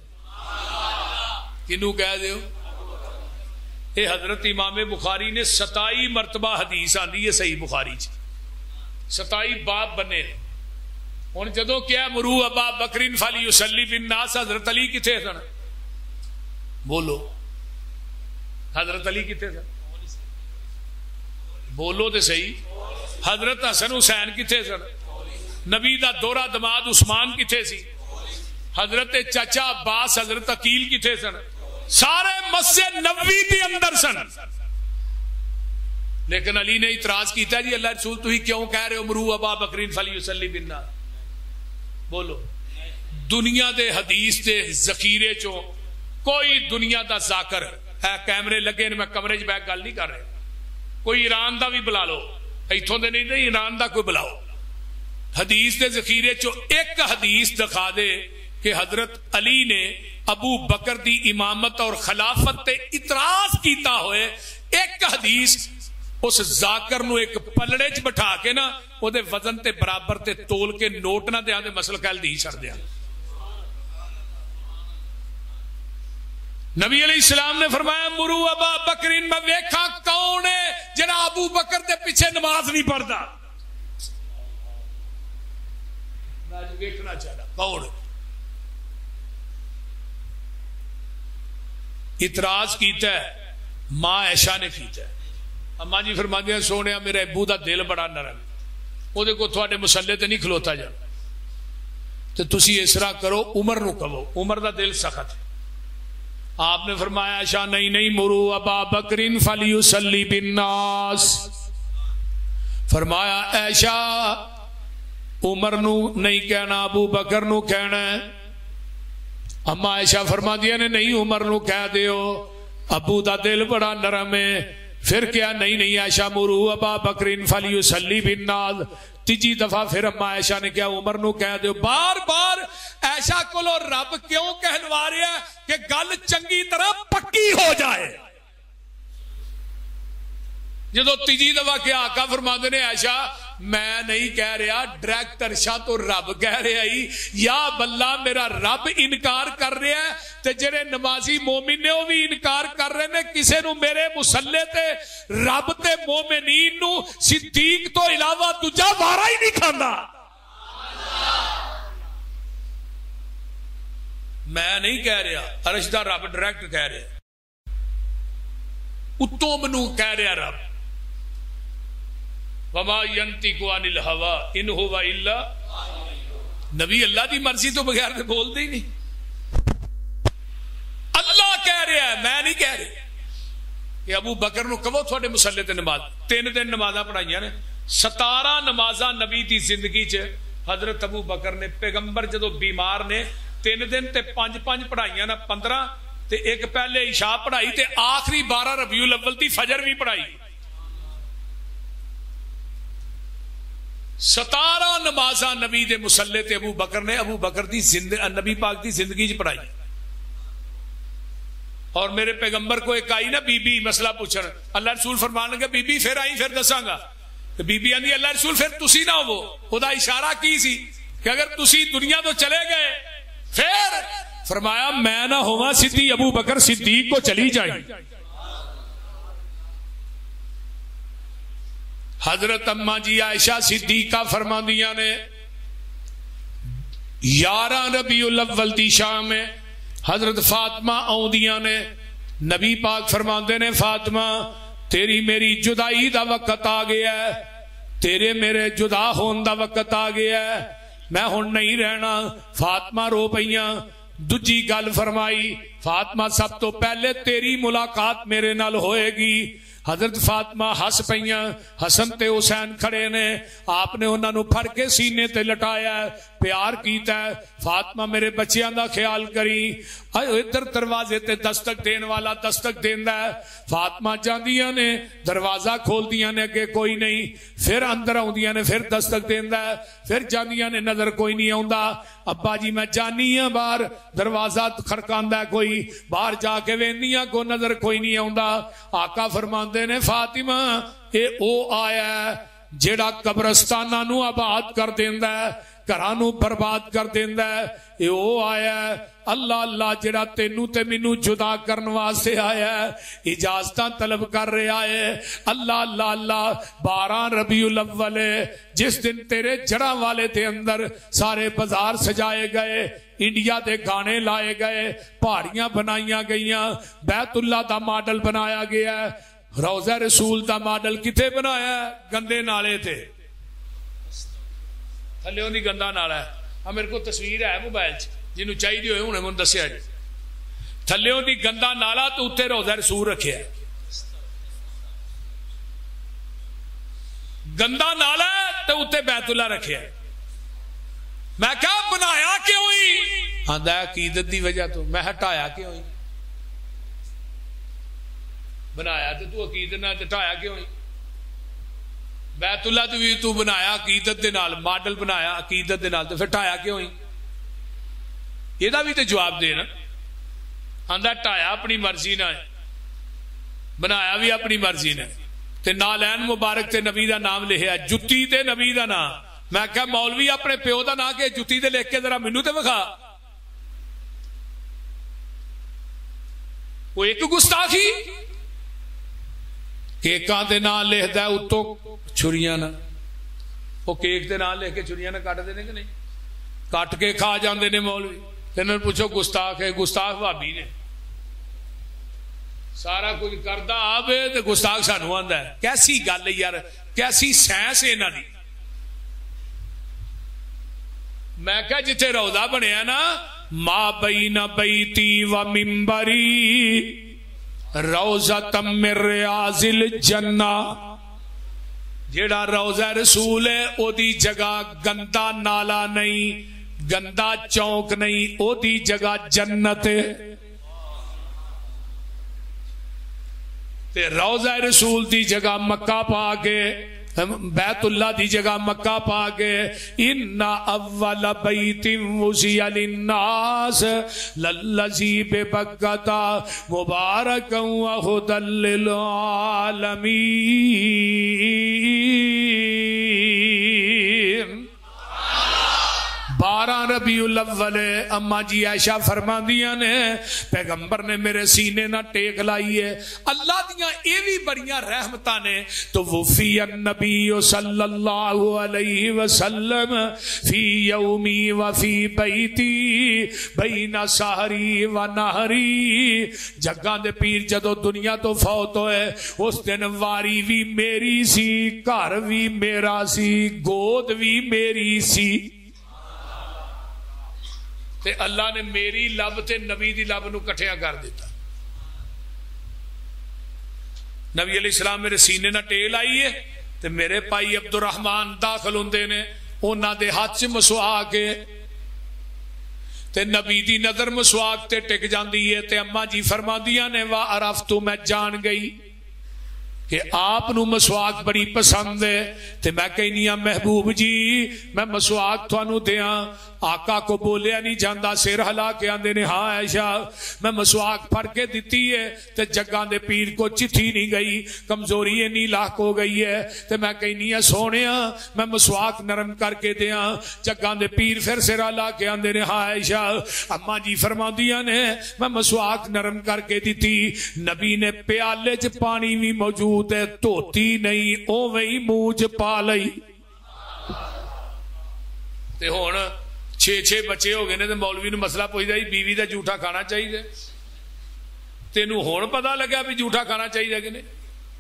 کنو کہہ دیو؟ اے حضرت امام بخاری نے 27 مرتبہ حدیث آندی ہے صحیح بخاری چ، 27 باب بنے. ہن جدوں کیا مرو ابا بکرن فلیصلی بالناس، حضرت علی کتھے سن؟ بولو حضرت علی کتھے سن؟ بولو تے صحیح. حضرت حسن حسین کتھے سن؟ نبی دا دورہ دماد عثمان کتھے سی؟ حضرت چچا عباس حضرت عقیل کتھے سن؟ سارے مسجد نبوی دے اندر سن. لیکن علی نے اعتراض کیتا جی اللہ رسول تو ہی کیوں کہہ رہے ہو مرو ابا بکرین فلیصلی بالناس؟ بولو دنیا دے حدیث دے ذخیرے چوں کوئی دنیا دا ذاکر ہے، کیمرے لگے نے، میں کمرے چ بیٹھ گل نہیں کر رہا، کوئی ایران دا بھی بلا لو، ایتھوں دے نہیں، ایران دا کوئی بلاؤ، حدیث دے ذخیرے چو ایک حدیث دکھا دے کہ حضرت علی نے ابو بکر دی امامت اور خلافت تے اعتراض کیتا ہوئے. ایک حدیث اس ذاکر نو ایک پلڑے چ بٹھا کے نا او دے وزن تے برابر تے تول کے نوٹ نہ دیاں تے مسل کہل دی چھڑ دیاں. نبی علیہ السلام نے فرمایا مرو ابا بکرین، میں ویکھا کون ہے جنہ ابو بکر دے پیچھے نماز نہیں پڑھدا. میں ویکھنا چاہتا کون. اعتراض کیتا ہے ماں عائشہ نے کیتا ہے. اما جی فرماندے ہیں سونے میرے ابو دا دل بڑا نرم، او دے کو تھوڑے مسلے تے نہیں کھلوتا جا، تو تسی اس طرح کرو عمر نو کہو، عمر دا دل سخت ہے. آپ نے فرمایا عائشہ نہیں نہیں مرو ابا بکرین فلیصلی بالناس. فرمایا عائشہ عمر نو نہیں کہنا، ابو بکر نو کہنا ہے. اما عائشہ فرما دیا نے نہیں عمر نو کہہ دیو، ابو دا دل بڑا نرم ہے. پھر کیا نہیں نہیں عائشہ مرو ابا بکرین فلیصلی بالناس. تیجی دفعہ پھر اما عائشہ نے کیا عمر نو کہہ دیو. بار بار عائشہ کو رب کیوں کہلوا رہا ہے کہ گل چنگی طرح پکی ہو جائے. جدو تیجی دفعہ کیا آقا فرماندے نے عائشہ میں نہیں کہہ رہا، ڈائریکٹ ارشا تو رب کہہ رہا ہی، یا بلہ میرا رب انکار کر رہا ہے تے جڑے نمازی مومن نے وہ بھی انکار کر رہے نے. کسے نو میرے مسلے تے رب تے مومنین نو صدیق تو علاوہ دوجا وارا ہی نہیں کھاندا. میں نہیں کہہ رہا، ارشدہ رب ڈائریکٹ کہہ رہا، اتوں منو کہہ رہا رب. وما ينطق عن الهوى ان هو الا، نبی اللہ دی مرضی تو بغیر تو بول دے ہی نہیں. اللہ کہہ رہا ہے، میں نہیں کہہ رہا. کہ ابو بکر نو کہو تھوڑے مسلے تے نماز 3 دن نمازاں پڑھائیاں نے. 17 نمازاں نبی دی زندگی چ حضرت ابو بکر نے، پیغمبر جدو بیمار نے 3 دن تے 5 پڑھائیاں نا 15 تے ایک پہلے عشاء پڑھائی تے آخری 12 ربیع الاول دی فجر بھی پڑھائی. 17 نمازاں نبی دے مسلے تے ابو بکر نے ابو بکر دی نبی پاک دی زندگی چ پڑھائی. اور میرے پیغمبر کو ایک آئی نا بی بی مسئلہ پوچھن, اللہ رسول فرمان لگے بی بی پھر آئی پھر دساں گا. تو بی بی آندی اللہ رسول پھر تسی نہ ہو. خدا اشارہ کی سی کہ اگر تسی دنیا تو چلے گئے پھر فرمایا میں نہ ہوا سیدھی ابو بکر صدیق کو چلی جائیں. حضرت اماں جی عائشہ صدیقہ فرماندیاں نے 11 ربیع الاول دی شام میں حضرت فاطمہ آؤندیاں نے, نبی پاک فرماندے نے فاطمہ تیری میری جدائی دا وقت آ گیا ہے, تیرے میرے جدا ہون دا وقت آ گیا ہے, میں ہن نہیں رہنا. فاطمہ رو پئیاں. دوجی گل فرمائی فاطمہ سب تو پہلے تیری ملاقات میرے نال ہوئے گی. حضرت فاطمہ ہس پئیاں. حسن تے حسین کھڑے نے, آپ نے انہاں نو پھڑ کے سینے تے لٹایا ہے, پیار کیتا ہے. فاطمہ میرے بچیاں دا خیال کری. ادھر دروازے تے دستک دین والا دستک دیندا ہے. فاطمہ جاندیاں نے دروازہ کھول دیاں نے, اگے کوئی نہیں. پھر اندر آؤندیاں نے, پھر دستک دیندا ہے. پھر جاندیاں نے, نظر کوئی نہیں آوندا. ابا جی میں جانی ہاں باہر, دروازہ کھڑکاندا ہے کوئی, باہر جا کے ویندی ہاں کو نظر کوئی نہیں آوندا. آقا فرماندے نے فاطمہ اے او آیا ہے جیڑا قبرستاناں نو آباد کر دیندا ہے, گھراں نو برباد کر دیندا ہے. اے او آیا ہے اللہ اللہ جڑا تینوں تے مینوں جدا کرن واسطے آیا ہے, اجازتاں طلب کر رہا ہے. اللہ اللہ اللہ 12 ربیع الاول جس دن تیرے جڑاں والے دے اندر سارے بازار سجائے گئے, انڈیا دے گانے لائے گئے, پہاڑیاں بنائیاں گئیاں, بیت اللہ دا ماڈل بنایا گیا ہے. روضہ رسول دا ماڈل کتے بنایا ہے؟ گندے نالے تے, تھلیوں دی گندا نالا ہے. میرے کو تصویر ہے موبائل جنہوں چاہیے ہوئے انہیں من دسیا جی. تھلیوں دی گندا نالا تو اتنے روضہ رسول رکھے ہے. گندا نالا تو اتنے بیت اللہ رکھے ہے. میں کہا بنایا کیوں ہی؟ آندا ہے عقیدت دی وجہ تو. میں ہٹایا کیوں ہی؟ بنایا تو عقیدت نہ ہٹایا کیوں ہی؟ بیت اللہ تو بھی تو بنایا عقیدت دے نال, ماڈل بنایا عقیدت دے نال, تو پھر ٹایا کیوں ہی؟ یہ بھی تو جواب دے نا. آندا ٹایا اپنی مرضی نہ, بنایا بھی اپنی مرضی نے, تے نالین مبارک تے نبی دا نام لکھیا, جتی تے نبی دا نام. میں کہا مولوی اپنے پیو دا نام کہ جتی تے لکھ کے ذرا مینوں تے وکھا. وہ ایک گستاخی کیکاں دے نام لکھدا ہے اتوں چھریاں نہ, وہ کیک دے نام لکھ کے چھریاں نہ کٹ دے کہ نہیں, کٹ کے کھا جاندے نے مولوی. انہوں نے پوچھو گستاخ ہے, گستاخ بھابی نے سارا کچھ کردا آپ تے گستاخ سانو آندا ہے. کیسی گل ہے یار, کیسی سائنس ہے انہاں دی. میں کہا جتھے روضہ بنیا نا, ما بین بیتی و منبری روضۃ من ریاض الجنہ, جیڑا روضہ رسول ہے او دی جگہ گندا نالا نہیں, گندا چونک نہیں, او دی جگہ جنت ہے. تے روضہ رسول دی جگہ مکہ پا کے, بیت اللہ دی جگہ مکہ پا کے, ان اول بیت وضع للناس للذی ببکۃ مبارکا وہدی للعالمین. ربیع الاول اما جی عائشہ فرماندیاں نے پیغمبر نے میرے سینے نہ ٹیک لائی ہے. اللہ دیاں اے بھی بڑیاں رحمتاں نے. تو وفی النبی صلی اللہ علیہ وسلم فی یومی وفی بیتی بین سحری و نہری. جگاں دے پیر جدو دنیا تو فوت ہوئے اس دن واری بھی میری سی, گھر بھی میرا سی, گود بھی میری سی. تے اللہ نے میری لب تے نبی دی لب نو کٹھیا کر دیتا. نبی علیہ السلام میرے سینے نہ ٹیل آئی ہے تے میرے پائی عبد الرحمان داخل ہوندے نے, انہاں دے ہاتھ چ مسواک ہے تے نبی دی نظر مسواک تے ٹک جاندی ہے. تے اما جی فرماندیاں نے وا عرفتو, میں جان گئی کہ آپ نو مسواک بڑی پسند ہے تے میں کہنی ہاں محبوب جی میں مسواک تھانو دیاں. آقا کو بولیا نہیں جاندہ, سر ہلا کے آندے نے ہاں عائشہ میں مسواک پھڑ کے دیتی ہے تے جگاں دے پیر کو چتھی نہیں گئی, کمزوری نہیں لاک ہو گئی ہے. تے میں کہنی ہاں سونے میں مسواک نرم کر کے دیاں. جگاں دے پیر پھر سر ہلا کے آندے نے ہاں عائشہ اما جی فرما دیا نے میں مسواک نرم کر کے دیتی. نبی نے پیالے چ پانی بھی موجود ہے, دھوتی نہیں اوویں ہی منہ چ پا لئی. تے ہن 6 بچے ہو گئے نے تے مولوی نو مسئلہ پوچھدا جی بیوی دا جھوٹا کھانا چاہیے, تینوں ہن پتہ لگا بھی جھوٹا کھانا چاہیے کہ نہیں.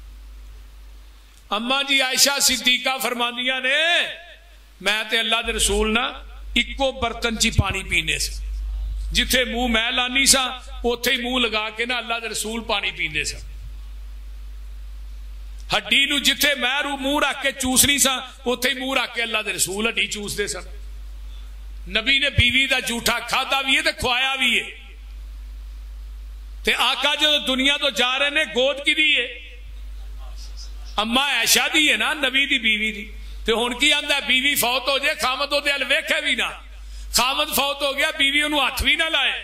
اما جی عائشہ صدیقہ فرماندیاں نے میں تے اللہ دے رسول نا اکو برتن چی پانی پینے سے, جتھے منہ میں لانی سا اوتھے ہی منہ لگا کے نا اللہ دے رسول پانی پیندے سا. ہڈی نو جتھے میں منہ رکھ کے چوسنی سا اوتھے ہی منہ رکھ کے اللہ دے رسول ہڈی چوس دے سن. نبی نے بیوی دا جھوٹا کھادا بھی ہے تے کھوایا بھی ہے. تے آقا جو دنیا تو جا رہے نے گود کی دی ہے اما عائشہ دی ہے نا, نبی دی بیوی دی. تے ہن کی آندا بیوی فوت ہو جائے خامد اودے ال ویکھے بھی نہ, خامد فوت ہو گیا بیوی انہوں ہاتھ بھی نہ لائے.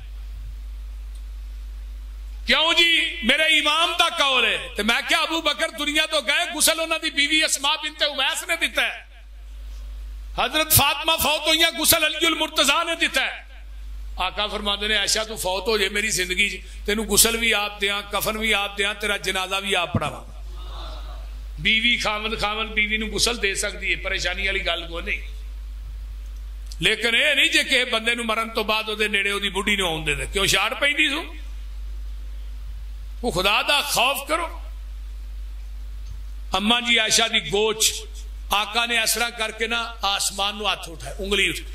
کیوں جی میرے امام دا قول ہے. تے میں کیا ابو بکر دنیا تو گئے غسل انہاں دی بیوی اسماء بنت امیس نے دیتا ہے, حضرت فاطمہ فوت ہوئی غسل علی المرتضیٰ نے دیتا ہے. آقا فرماتے نے عائشہ تو فوت ہو جائے میری زندگی تینوں غسل بھی آپ دیاں, کفن بھی آپ دیاں, تیرا جنازہ بھی آپ پڑھاواں. بیوی خامد بیوی نو غسل دے سکتی ہے, پریشانی والی گل کو نہیں. لیکن یہ نہیں جے کہ بندے نو مرن تو بعد وہ نیڑے وہ بڑھی نو آن دے دے کیوں شاڑ پی سو. وہ خدا دا خوف کرو. اما جی عائشہ دی گوچ آقا نے اسرا کر کے نا آسمان نو ہاتھ اٹھائے, انگلی اٹھ,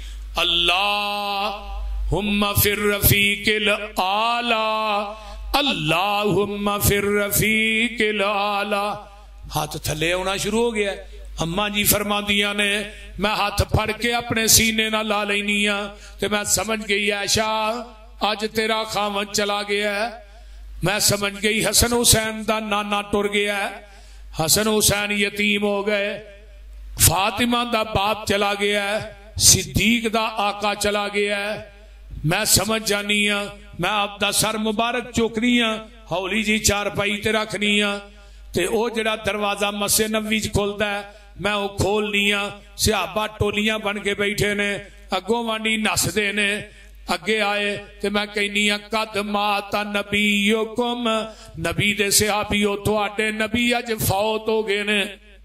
اللہم فی الرفیق الاعلی, اللہم فی الرفیق الاعلی. ہاتھ تھلے ہونا شروع ہو گیا. اما جی فرما دیا نے میں ہاتھ پھڑ کے اپنے سینے نہ لا لینی ہاں تے میں سمجھ گئی عائشہ اج تیرا خاوند چلا گیا ہے. میں سمجھ گئی حسن حسین دا نانا ٹر گیا ہے, حسن حسین یتیم ہو گئے, فاطمہ دا باپ چلا گیا ہے, صدیق دا آقا چلا گیا ہے. میں سمجھ جانی ہاں میں آپ دا سر مبارک چوکنی ہاں, ہولی جی چارپائی تے رکھنی ہاں, تے او جڑا دروازہ مسجد نبوی وچ کھولدا ہے میں او کھولنی ہاں. صحابہ ٹولیاں بن کے بیٹھے نے, اگوں وانی نسدے نے. اگے آئے تے میں کہنی ہاں قد مات نبیکم, نبی دے صحابیو تواڈے نبی اج فوت ہو گئے نے.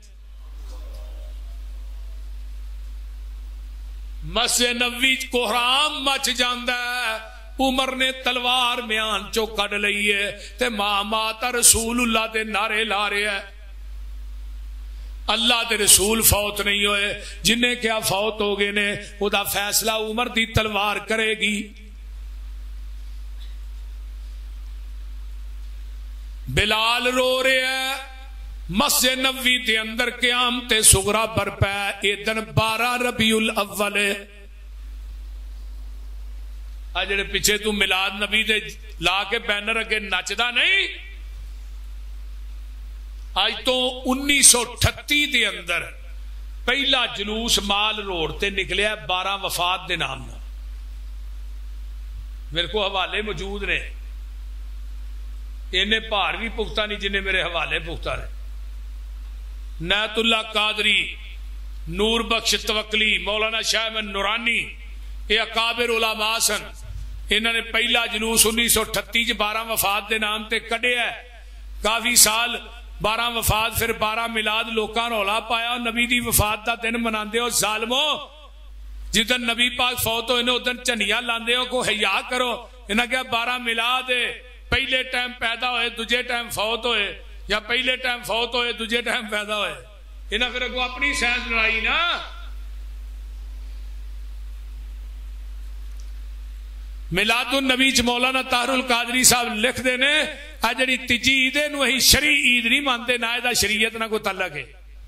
مسجد نبوی کوہرام مچ جاندا ہے. عمر نے تلوار میان چو کڈ لئی ہے تے مات رسول اللہ دے نعرے لا رہے ہے. اللہ دے رسول فوت نہیں ہوئے, جنہیں کیا فوت ہو گئے نے وہ دا فیصلہ عمر دی تلوار کرے گی. بلال رو رہے ہیں مسجد نبوی دے اندر قیامت صغرا برپا ہے. اے دن 12 ربیع الاول ہے. جڑے پیچھے تو میلاد نبی دے لا کے بینر اگے نچدا نہیں, آج تو 1938 دے اندر پہلا جلوس مال روڈ تے نکلیا 12 وفات دے نام نہ. میرے کو حوالے موجود نے, انہیں پہاڑ بھی پختہ نہیں جنہیں میرے حوالے پختہ رہے. نیت اللہ قادری, نور بخش توکلی, مولانا شاہ احمد نورانی, یہ اکابر علماء سن. انہوں نے پہلا جلوس 1938 12 وفات دے نام تے کڈیا ہے. کافی سال 12 وفات پھر 12 میلاد لوکاں رولا پایا. نبی دی وفات دا دن مناندے ہو ظالمو, جدن نبی پاک فوت ہوئے ادھر چنیا لاندے ہو, کو حیا کرو. انہاں کہا 12 میلاد ہے, پہلے ٹائم پیدا ہوئے دوجے ٹائم فوت ہوئے, یا پہلے ٹائم فوت ہوئے دوجے ٹائم پیدا ہوئے. انہاں پھر کو اپنی سائنس لڑائی نا. میلاد النبی چ مولانا طاہر القادری صاحب لکھ دے نے آ جڑی تیجی عید نو اسی شرعی عید نہیں مانتے, نہ دا شریعت نہ کوئی تعلق ہے.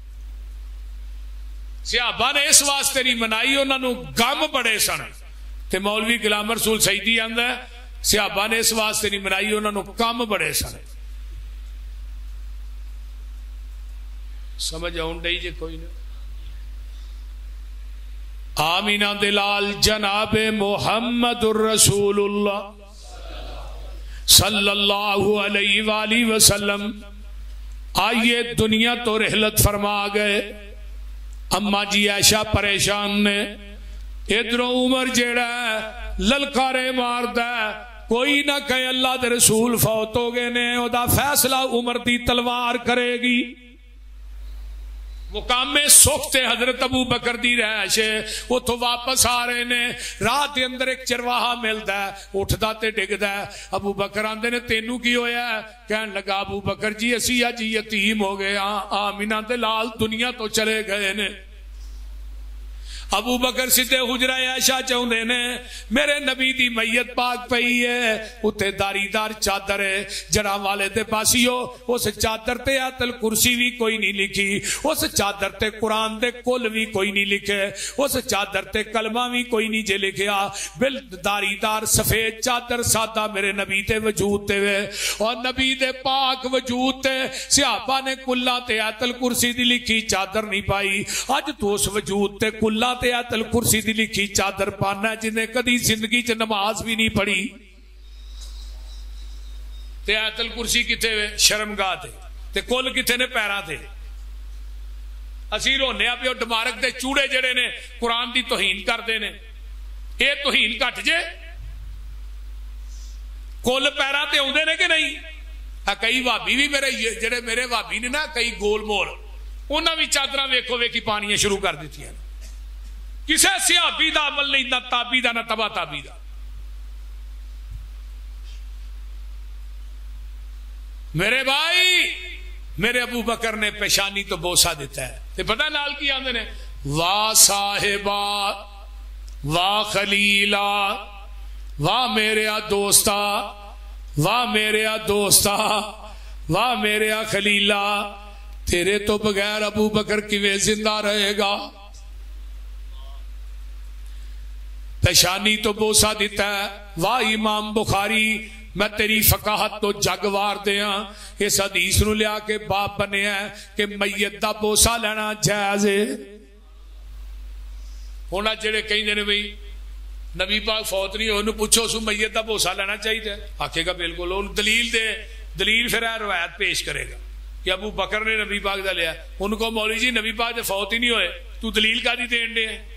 صحابہ نے اس واسطے نہیں منائی, انہاں نو غم بڑے سن. تے مولوی غلام رسول سیدی آندا ہے صحابہ نے اس واسطے نہیں منائی, انہاں نو غم بڑے سن. سمجھ آؤں ڈئی جے کوئی نہ آمینہ دلال جناب محمد الرسول اللہ صلی اللہ علیہ وآلہ وسلم آئیے دنیا تو رحلت فرما گئے. اما جی عائشہ پریشان نے ادھروں عمر جیڑا للکارے ماردا کوئی نہ کہے اللہ دے رسول فوت ہو گئے نے او دا فیصلہ عمر دی تلوار کرے گی. مقام سخت حضرت ابو بکر دی رہائش وہ تو واپس آ رہے نے رات دے اندر ایک چرواہا ملدا ہے اٹھدا تے ڈگدا ہے. ابو بکر آندے نے تینوں کی ہویا ہے؟ کہن لگا ابو بکر جی اسی اج یتیم ہو گئے ہاں آمینہ دے لال دنیا تو چلے گئے نے. ابو بکر سدھے حجرہ عائشہ چاہندے نے میرے نبی دی میت پاک پئی ہے اتے داری دار چادر ہے جڑا والے دے پاسیو اس چادر تے آیت الکرسی بھی کوئی نہیں لکھی اس چادر تے قرآن دے کل بھی کوئی نہیں لکھے اس چادر تے کلمہ بھی کوئی نہیں جے لکھیا بل داری دار سفید چادر سادہ میرے نبی تے وجود تے وے اور نبی دے پاک وجود تے صحابہ نے کلہ تے آیت الکرسی دی لکھی چادر نہیں پائی. اج تو اس وجود تے کلہ آیت الکرسی دی لکھی چادر پانا جنہیں کدی زندگی چ نماز بھی نہیں پڑھی تے آیت الکرسی کتے وے شرمگاہ تے کل کتے نے پیرا تے اسی رونے پہ ڈمارک دے چوڑے جڑے نے قرآن دی توہین کردے نے اے توہین کٹ جے کل پیرا تے اوندے نے کہ نہیں. کئی بھابی بھی میرے جڑے میرے بھابی نے نا کئی گول مول انہاں بھی چادراں ویکھو ویکھی پانیاں شروع کر دتیاں کسے صحابی دا عمل نہیں نہ تابی دا نہ تبا تابی دا. میرے بھائی میرے ابو بکر نے پیشانی تو بوسا دیتا ہے تے پتہ نال کی آندے نے واہ صاحبہ واہ خلیلا واہ میرے دوستا واہ میرے دوستا واہ میرے خلیلا تیرے تو بغیر ابو بکر کیویں زندہ رہے گا. پیشانی تو بوسا دیتا ہے واہ امام بخاری میں تیری فقاہت تو جگ وار دیاں اس حدیث نو لیا کے باپ بنے ہیں کہ میت دا بوسا لینا جائز ہے. ہونا جڑے کہیں دینے بھئی نبی پاک فوت نہیں ہوئے انہوں پوچھو سو میت دا بوسا لینا چاہیے آکھے گا بالکل انہوں دلیل دے دلیل پھر روایت پیش کرے گا کہ ابو بکر نے نبی پاک دا لیا. ان کو مولوی جی نبی پاک دے فوت ہی نہیں ہوئے تو دلیل کا دی دین دے ہیں.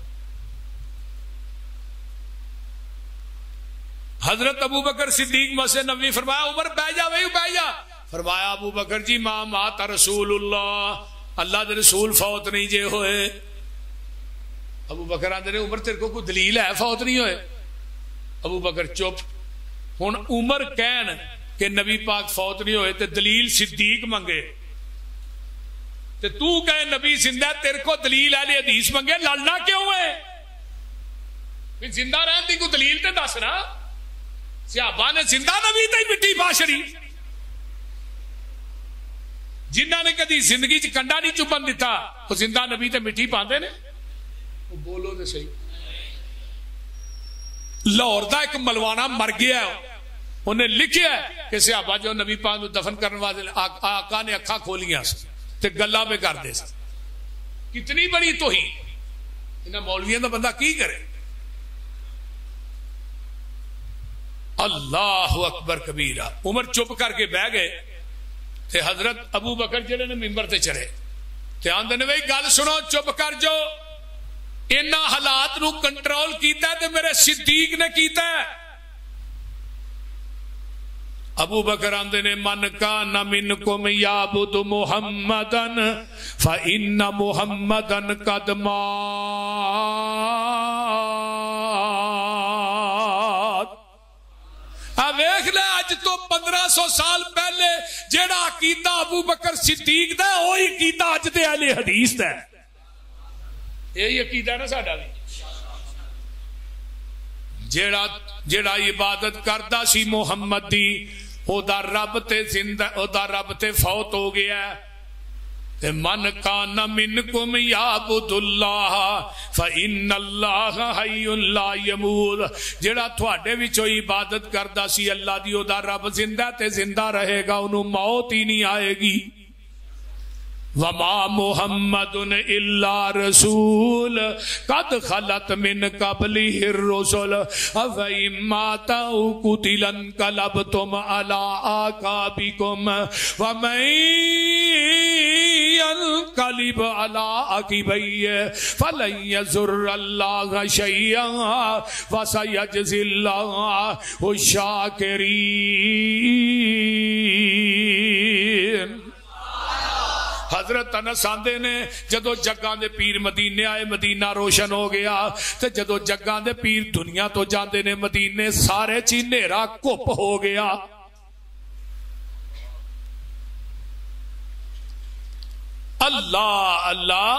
حضرت ابو بکر صدیق مسجد نبوی فرمایا عمر بیٹھ جا بھائی بیٹھ جا. فرمایا ابو بکر جی ما مات رسول اللہ دے رسول فوت نہیں جے ہوئے. ابو بکر آندے نے عمر تیرے کو کوئی دلیل ہے فوت نہیں ہوئے؟ ابو بکر چپ. ہن عمر کہن کہ نبی پاک فوت نہیں ہوئے تے دلیل صدیق منگے تے تو کہے نبی زندہ تیرے کو دلیل اہل حدیث منگے لڑنا کیوں ہے؟ زندہ رہن دی کوئی دلیل تے دس نا. صحابہ نے زندہ نبی تے مٹی پا چھڑی جنہاں نے کدی زندگی چ کنڈا نہیں چبن دیتا وہ زندہ نبی تے مٹی پاندے نے. بولو تے صحیح. لاہور دا ایک ملوانا مر گیا انہیں لکھیا ہے کہ صحابہ جو نبی پاک کو دفن کرنے والے آقا نے اکھاں کھولیاں تے گلا پہ کر دے. کتنی بڑی توہین. انہاں مولویاں دا بندہ کی کرے. اللہ اکبر کبیرہ. عمر چپ کر کے بہ گئے تے حضرت ابو بکر جڑے نے ممبر تے چڑھے تے آندے نے بھائی گل سنو چپ کر جو انہاں حالات نو کنٹرول کیتا ہے تے میرے صدیق نے کیتا ہے. ابو بکر آندے نے من کان منکم یعبد محمدن فإن محمدن قد مات. ویکھ لے اج تو 1500 سال پہلے جیڑا عقیدہ ابو بکر صدیق دا وہی عقیدہ اج دے اہل حدیث دا ہے. یہی عقیدہ نا ساڈا بھی. جیڑا عبادت کردا سی محمد دی او دا رب تے زندہ او دا رب تے فوت ہو گیا. تے من کان منکم یعبد اللہ فإن اللہ حی لا یموت. جیڑا تھوڑے وچوں عبادت کردا سی اللہ دی او دا رب زندہ تے زندہ رہے گا انہوں موت ہی نہیں آئے گی. وما محمد الا رسول قد خلت من قبله الرسل افإن مات أو قتل انقلبتم على أعقابكم ومن ينقلب على عقبيه فلن يضر الله شيئا وسيجزي الله الشاكرين۔ حضرت انس آندے نے جدو جگاں دے پیر مدینے آئے مدینہ روشن ہو گیا، تے جدو جگاں دے پیر دنیا تو جاندے نے مدینے سارے چی نیرا کپ ہو گیا۔ اللہ اللہ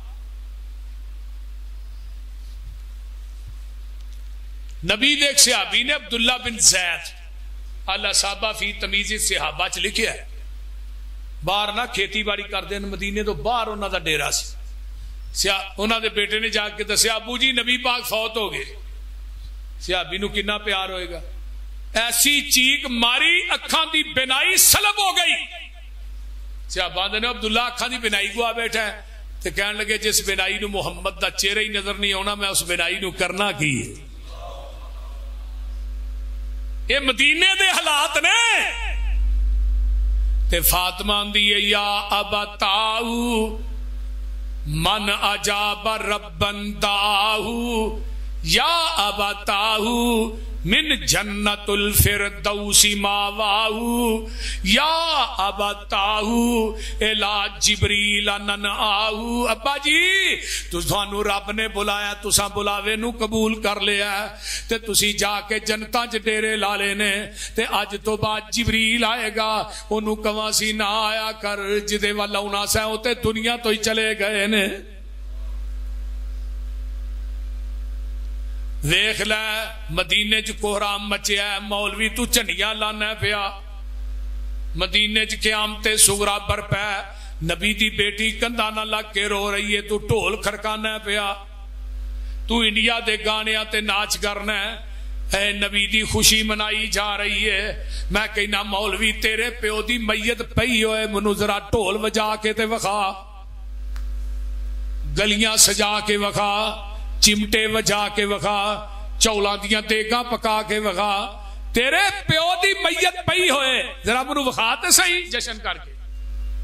نبی دے ایک صحابی نے عبداللہ بن زید الاصابہ فی تمیز صحابہ چ لکھیا ہے، باہر نہ کھیتی باڑی کردے مدینے تو باہر انہاں دا ڈیرا سی، انہاں دے بیٹے نے جا کے دسیا ابو جی نبی پاک فوت ہو گئے۔ صحابی نو کنا پیار ہوئے گا، ایسی چیخ ماری اکھاں دی بینائی سلب ہو گئی۔ صحابہ نے عبداللہ اکھاں دی بینائی کو آ بیٹھا ہے تے کہن لگے جس بینائی نو محمد دا چہرہ ہی نظر نہیں آنا میں اس بینائی نو کرنا کی ہے۔ یہ مدینے دے حالات نے۔ تے فاطمہ دی یا ابتاؤ من اجاب ربن داؤ یا ابتاؤ من جنت الفردوس ماواؤ یا ابتاؤ الی جبریل ننآؤ۔ ابا جی تسانو رب نے بلایا، تساں بلاوے نو قبول کر لیا تے تسی جا کے جنتاں چ ڈیرے لا لینے، تے اج تو بعد جبریل آئے گا اونوں کواں سی نہ آیا کر، جدے ول آنا سا او تے دنیا تو ہی چلے گئے نے۔ دیکھ لے مدینے چ کوہرام مچیا ہے، مولوی تو چنڈیاں لانا پیا، مدینے چ قیامت صغریٰ برپا، نبی دی بیٹی کندھاں نال لگ کے رو رہی ہے، تو ڈھول کھڑکانا پیا، تو انڈیا دے گانیاں تے ناچ کرنا ہے، اے نبی دی خوشی منائی جا رہی ہے۔ میں کہنا مولوی تیرے پیو دی میت پئی ہوئے منو ذرا ڈھول وجا کے تے وکھا، گلیاں سجا کے وکھا، چمٹے وجا کے وکھا، چولاں دیاں دیگاں پکا کے وکھا، تیرے پیو دی میت پئی ہوئے ذرا منو وکھا تے صحیح جشن کر کے۔